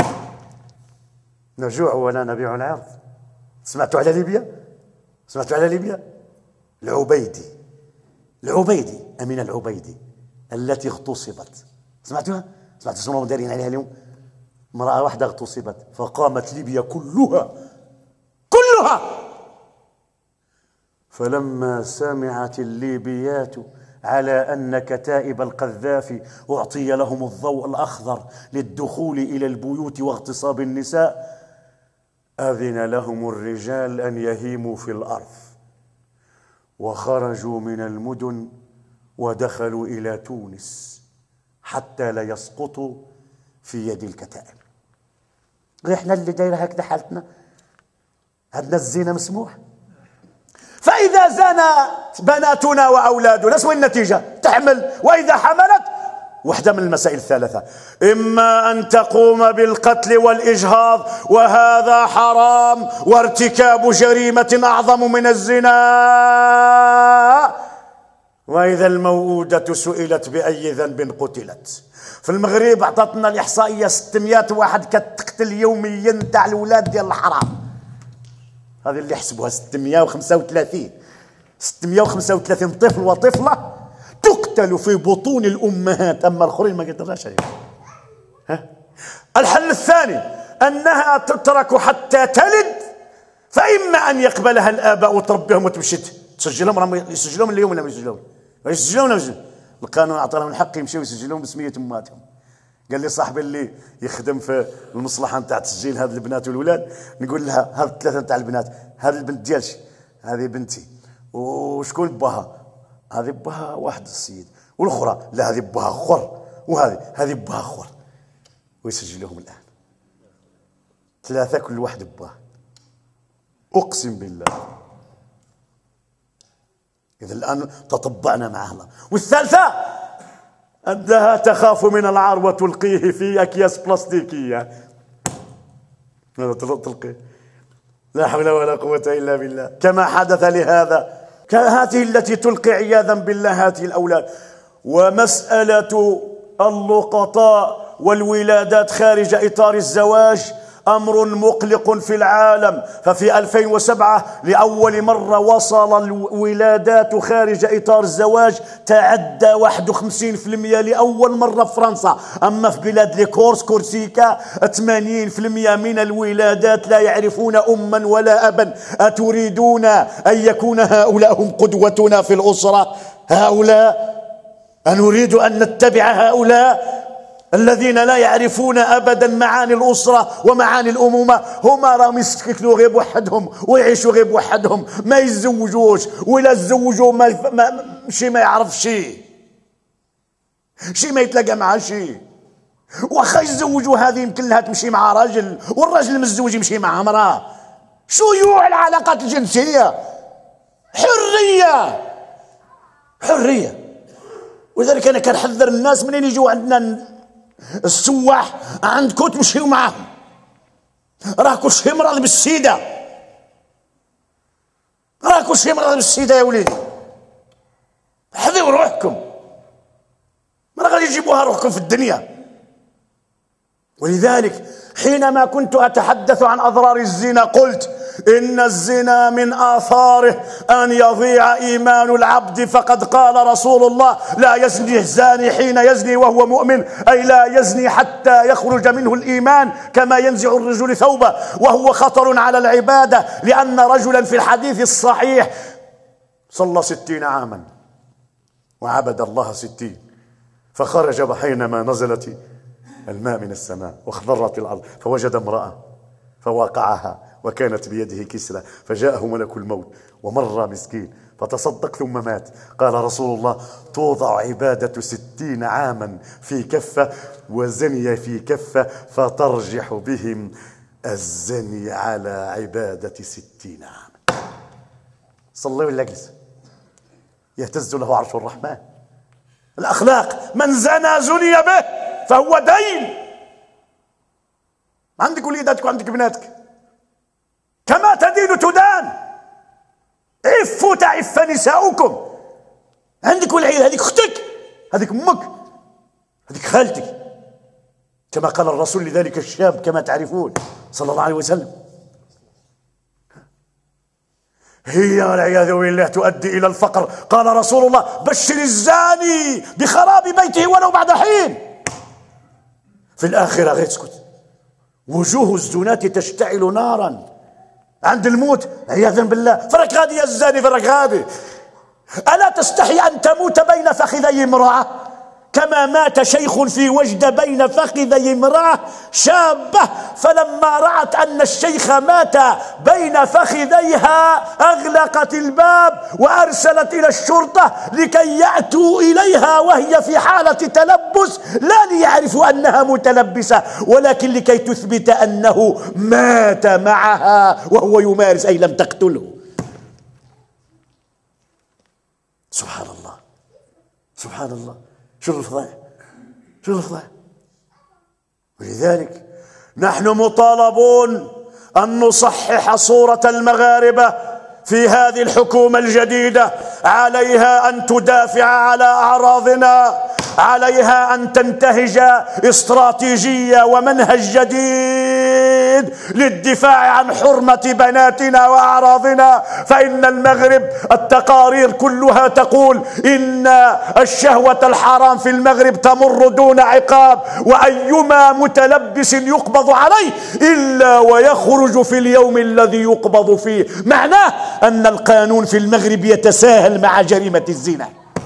نجوع ولا نبيع العرض. سمعتوا على ليبيا؟ سمعتوا على ليبيا؟ العبيدي، العبيدي أمين العبيدي التي اغتصبت، سمعتوها؟ سمعتوا شنو دارين عليها اليوم؟ امرأة واحدة اغتصبت فقامت ليبيا كلها كلها. فلما سمعت الليبيات على أن كتائب القذافي أعطي لهم الضوء الأخضر للدخول إلى البيوت واغتصاب النساء، أذن لهم الرجال أن يهيموا في الأرض وخرجوا من المدن ودخلوا إلى تونس حتى لا يسقطوا في يد الكتائب. احنا اللي دايره هكذا حالتنا، عندنا الزنا مسموح. فإذا زنت بناتنا وأولادنا شو النتيجة؟ تحمل، وإذا حملت واحدة من المسائل الثلاثة: إما أن تقوم بالقتل والإجهاض وهذا حرام وارتكاب جريمة أعظم من الزنا، وإذا الموءودة سئلت بأي ذنب قتلت. في المغرب أعطتنا الإحصائية ستمائة واحد كتقتل يوميا تاع الأولاد ديال الحرام. هذه اللي حسبوها ستمائة وخمسة وثلاثين ستمائة وخمسة وثلاثين طفل وطفلة تقتل في بطون الأمهات، أما الآخرين ما قدرناش عليهم. ها؟ الحل الثاني أنها تترك حتى تلد، فإما أن يقبلها الآباء وتربيهم وتمشي تسجلهم، راهم يسجلهم اليوم ولا ما يسجلون؟ يسجلون ولا يسجلون؟ القانون أعطى لهم الحق يمشيوا يسجلون باسمية أمهاتهم. قال لي صاحبي اللي يخدم في المصلحة نتاع تسجيل هذه البنات والولاد، نقول لها: هذه الثلاثة نتاع البنات، هذه البنت ديالش، هذه بنتي، وشكون باها؟ هذه باها واحد السيد، والأخرى لا هذه باها خر، وهذه هذه باها خر، ويسجلوهم الآن ثلاثة كل واحد باه. أقسم بالله. إذا الآن تطبعنا مع الله. والثالثة أنها تخاف من العار وتلقيه في أكياس بلاستيكية. تلقي، لا حول ولا قوة إلا بالله. كما حدث لهذا كهذه التي تلقي عياذا بالله هذه الأولاد. ومسألة اللقطاء والولادات خارج إطار الزواج أمر مقلق في العالم. ففي ألفين وسبعة لأول مرة وصل الولادات خارج إطار الزواج تعدى واحد وخمسين بالمئة لأول مرة في فرنسا. أما في بلاد ليكورس كورسيكا ثمانين بالمئة من الولادات لا يعرفون أما ولا أبا. أتريدون أن يكون هؤلاء هم قدوتنا في الأسرة؟ هؤلاء أنريد أن نتبع هؤلاء الذين لا يعرفون أبدا معاني الأسرة ومعاني الأمومة؟ هما راهم يسكنوا غير بوحدهم ويعيشوا غير بوحدهم، ما يتزوجوش، ولا تزوجوا ما, ما شي ما يعرف شي شي ما يتلاقى مع شي. واخا يتزوجوا هذه يمكن لها تمشي مع راجل، والراجل المتزوج يمشي مع امرأة. شيوع العلاقات الجنسية، حرية حرية. ولذلك أنا كنحذر الناس منين يجوا عندنا السواح عندكم تمشيوا معاهم، راه كل شيء مرض بالسيدة، راه كل شيء مرض بالسيدة يا وليدي. حذروا روحكم، ما غادي يجيبوها روحكم في الدنيا. ولذلك حينما كنت أتحدث عن أضرار الزنا قلت إن الزنا من آثاره أن يضيع إيمان العبد، فقد قال رسول الله: لا يزني الزاني حين يزني وهو مؤمن، أي لا يزني حتى يخرج منه الإيمان كما ينزع الرجل ثوبه، وهو خطر على العبادة. لأن رجلا في الحديث الصحيح صلى ستين عاما وعبد الله ستين، فخرج حينما نزلت الماء من السماء واخضرت الأرض فوجد امرأة فوقعها وكانت بيده كسرة، فجاءه ملك الموت ومر مسكين فتصدق ثم مات. قال رسول الله: توضع عبادة ستين عاما في كفة وزني في كفة، فترجح بهم الزني على عبادة ستين عاما. صلي ولا اجلس، يهتز له عرش الرحمن. الأخلاق، من زنى زني به فهو دين. عندك وليداتك وعندك بناتك، كما تدين تدان. عفوا تعف نساؤكم. عندك والعيال، هذيك اختك، هذيك امك، هذيك خالتك، كما قال الرسول لذلك الشاب كما تعرفون صلى الله عليه وسلم: هي والعياذ بالله تؤدي إلى الفقر. قال رسول الله: بشر الزاني بخراب بيته ولو بعد حين. في الآخرة غير تسكت، وجوه الزناة تشتعل نارا عند الموت عياذا بالله. فرك غادي يا الزاني، فرك غادي. ألا تستحي أن تموت بين فخذي امرأة كما مات شيخ في وجد بين فخذي امرأة شابة، فلما رأت أن الشيخ مات بين فخذيها أغلقت الباب وأرسلت إلى الشرطة لكي يأتوا إليها وهي في حالة تلبس، لا ليعرفوا أنها متلبسة ولكن لكي تثبت أنه مات معها وهو يمارس، أي لم تقتله. سبحان الله سبحان الله. شو الفضائح، شو الفضائح. ولذلك نحن مطالبون أن نصحح صورة المغاربة في هذه الحكومة الجديدة. عليها أن تدافع على أعراضنا، عليها أن تنتهج استراتيجية ومنهج جديد للدفاع عن حرمة بناتنا وأعراضنا. فإن المغرب التقارير كلها تقول إن الشهوة الحرام في المغرب تمر دون عقاب، وأيما متلبس يقبض عليه إلا ويخرج في اليوم الذي يقبض فيه. معناه أن القانون في المغرب يتساهل مع جريمة الزنا.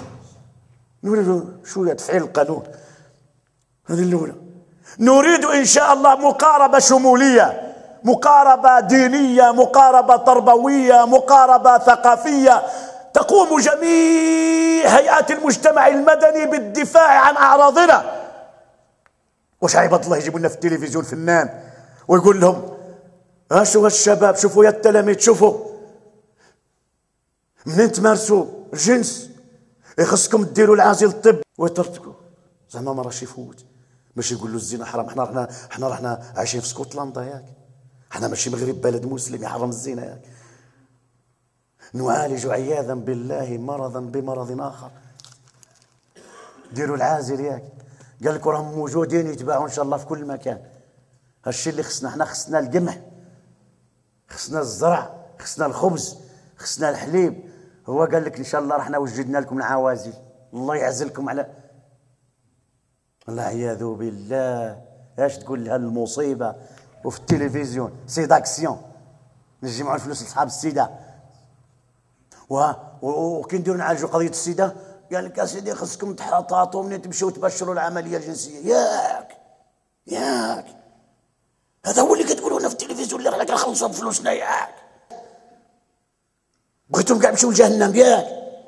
شو تفعيل القانون؟ هذه الأولى. نريد إن شاء الله مقاربة شمولية، مقاربة دينية، مقاربة تربوية، مقاربة ثقافية، تقوم جميع هيئات المجتمع المدني بالدفاع عن أعراضنا. وش عيبة الله يجيبوا لنا في التلفزيون فنان ويقول لهم: ها شو هالشباب، شوفوا يا التلاميذ، شوفوا منين تمارسوا الجنس، يخصكم ديروا العازل الطب ويترتكوا. زعما ما راش يفوت، ماشي يقول له الزنا حرام. احنا رحنا احنا رحنا عايشين في اسكتلندا ياك، احنا ماشي مغرب بلد مسلم يحرم الزنا ياك. نعالج عياذا بالله مرضا بمرض اخر. ديروا العازل ياك. قال لك راهم موجودين يتباعوا ان شاء الله في كل مكان. هالشيء اللي خصنا احنا، خصنا القمح، خصنا الزرع، خصنا الخبز، خصنا الحليب. هو قال لك ان شاء الله رحنا وجدنا لكم العوازل، الله يعزلكم على والعياذ بالله. اش تقول لها المصيبه؟ وفي التلفزيون سيداكسيون، نجمعوا الفلوس لاصحاب السيده. و وكي نديروا نعالجوا قضيه السيده قال لك اسيدي خصكم تحطاطوا منين تمشيو تبشروا العمليه الجنسيه. ياك ياك هذا هو اللي كتقولوا لنا في التلفزيون اللي رانا كنخلصوا بفلوسنا. ياك بغيتهم كاع يمشيو لجهنم. ياك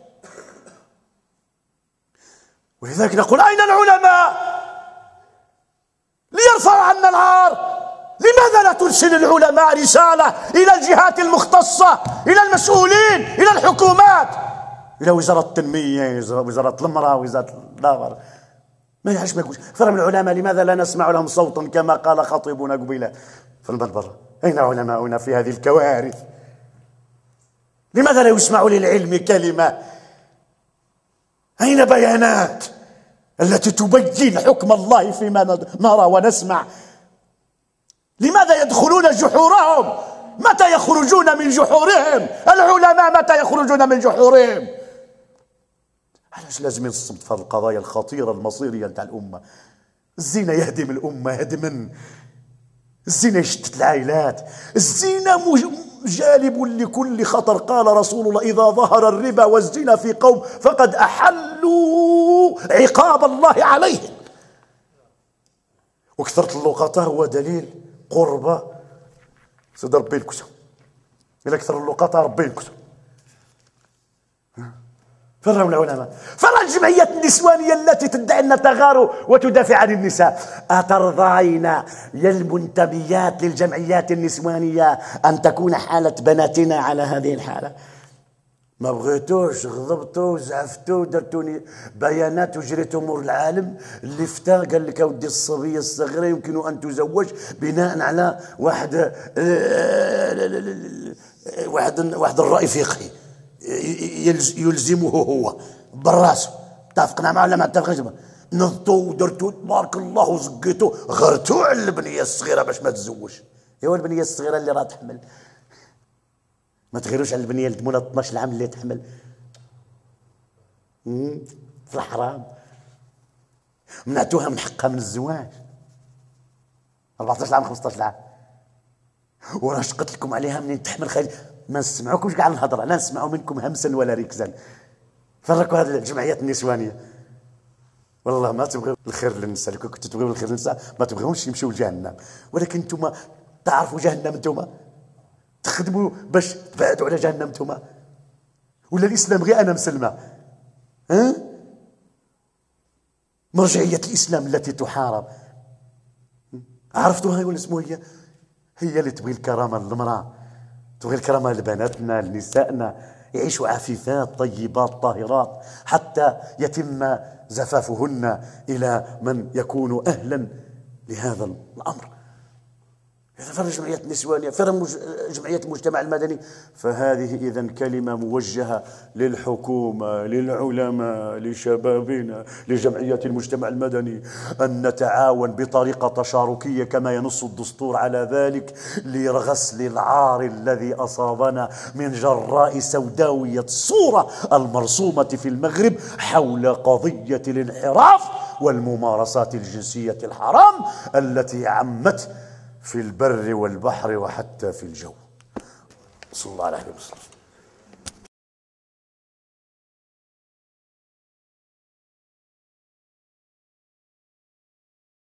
ولذلك نقول اين العلماء ليرفعوا عنا العار؟ لماذا لا ترسل العلماء رسالة إلى الجهات المختصة، إلى المسؤولين، إلى الحكومات، إلى وزارة التنمية، وزارة المرأة، وزارة الآخر؟ ما يعيش ما يقولش فرم العلماء. لماذا لا نسمع لهم صوتا كما قال خطيبنا قبيلة في المنبر؟ أين علماؤنا في هذه الكوارث؟ لماذا لا يسمع للعلم كلمة؟ أين بيانات التي تبين حكم الله فيما نرى ونسمع؟ لماذا يدخلون جحورهم؟ متى يخرجون من جحورهم؟ العلماء متى يخرجون من جحورهم؟ علاش لازم الصمت في هذه القضايا الخطيرة المصيرية نتاع الأمة؟ الزنا يهدم الأمة هدما، الزنا يشتت العائلات، الزنا جالب لكل خطر. قال رسول الله إذا ظهر الربا والزنا في قوم فقد أحلوا عقاب الله عليهم. وكثرة اللقطاء هو دليل قربة سيد ربي الكتب. إلى كثر اللقطاء ربي الكتب. فروا العلماء، فروا الجمعيات النسوانية التي تدعي أن تغار وتدافع عن النساء. أترضين يا المنتميات للجمعيات النسوانية أن تكون حالة بناتنا على هذه الحالة؟ ما بغيتوش، غضبتوا، زعفتوا، درتوني بيانات وجريتوا مور العالم. اللي فتى قال لك اودي الصبيه الصغيره يمكن ان تزوج بناء على واحد واحد واحد الراي فقهي يلزمه هو براسه. اتفقنا معه ولا ما اتفقناش؟ نضتوا ودرتوا تبارك الله وزقيتوا، غرتوا على البنيه الصغيره باش ما تزوجش. ايوا البنيه الصغيره اللي راه تحمل، ما تغيروش على البنيه اللي تمولها اثناش عام اللي تحمل في الحرام. منعتوها من حقها من الزواج أربعطاش عام خمسطاش عام، وانا شقت لكم عليها منين تحمل خير. ما نسمعوكمش كاع الهضره، لا نسمعوا منكم همسا ولا ركزا. فرقوا هذه الجمعيات النسوانيه. والله ما تبغيو الخير للنساء. لو كنتوا تبغيو الخير للنساء ما تبغيهمش يمشيو لجهنم، ولكن انتم تعرفوا جهنم. انتم تخدموا باش تبعدوا على جهنم انتم، ولا الاسلام غير انا مسلمه؟ ها مرجعيه الاسلام التي تحارب عرفتوها ولا اسمها؟ هي هي اللي تبغي الكرامه للمراه، تبغي الكرامه لبناتنا لنسائنا، يعيشوا عفيفات طيبات طاهرات حتى يتم زفافهن الى من يكون اهلا لهذا الامر. فرق جمعيات النسوانية، فرق جمعيات المجتمع المدني. فهذه إذن كلمة موجهة للحكومة، للعلماء، لشبابنا، لجمعيات المجتمع المدني، أن نتعاون بطريقة تشاركية كما ينص الدستور على ذلك لغسل العار الذي أصابنا من جراء سوداوية الصورة المرسومة في المغرب حول قضية الانحراف والممارسات الجنسية الحرام التي عمت في البر والبحر وحتى في الجو. صلى الله عليه وسلم.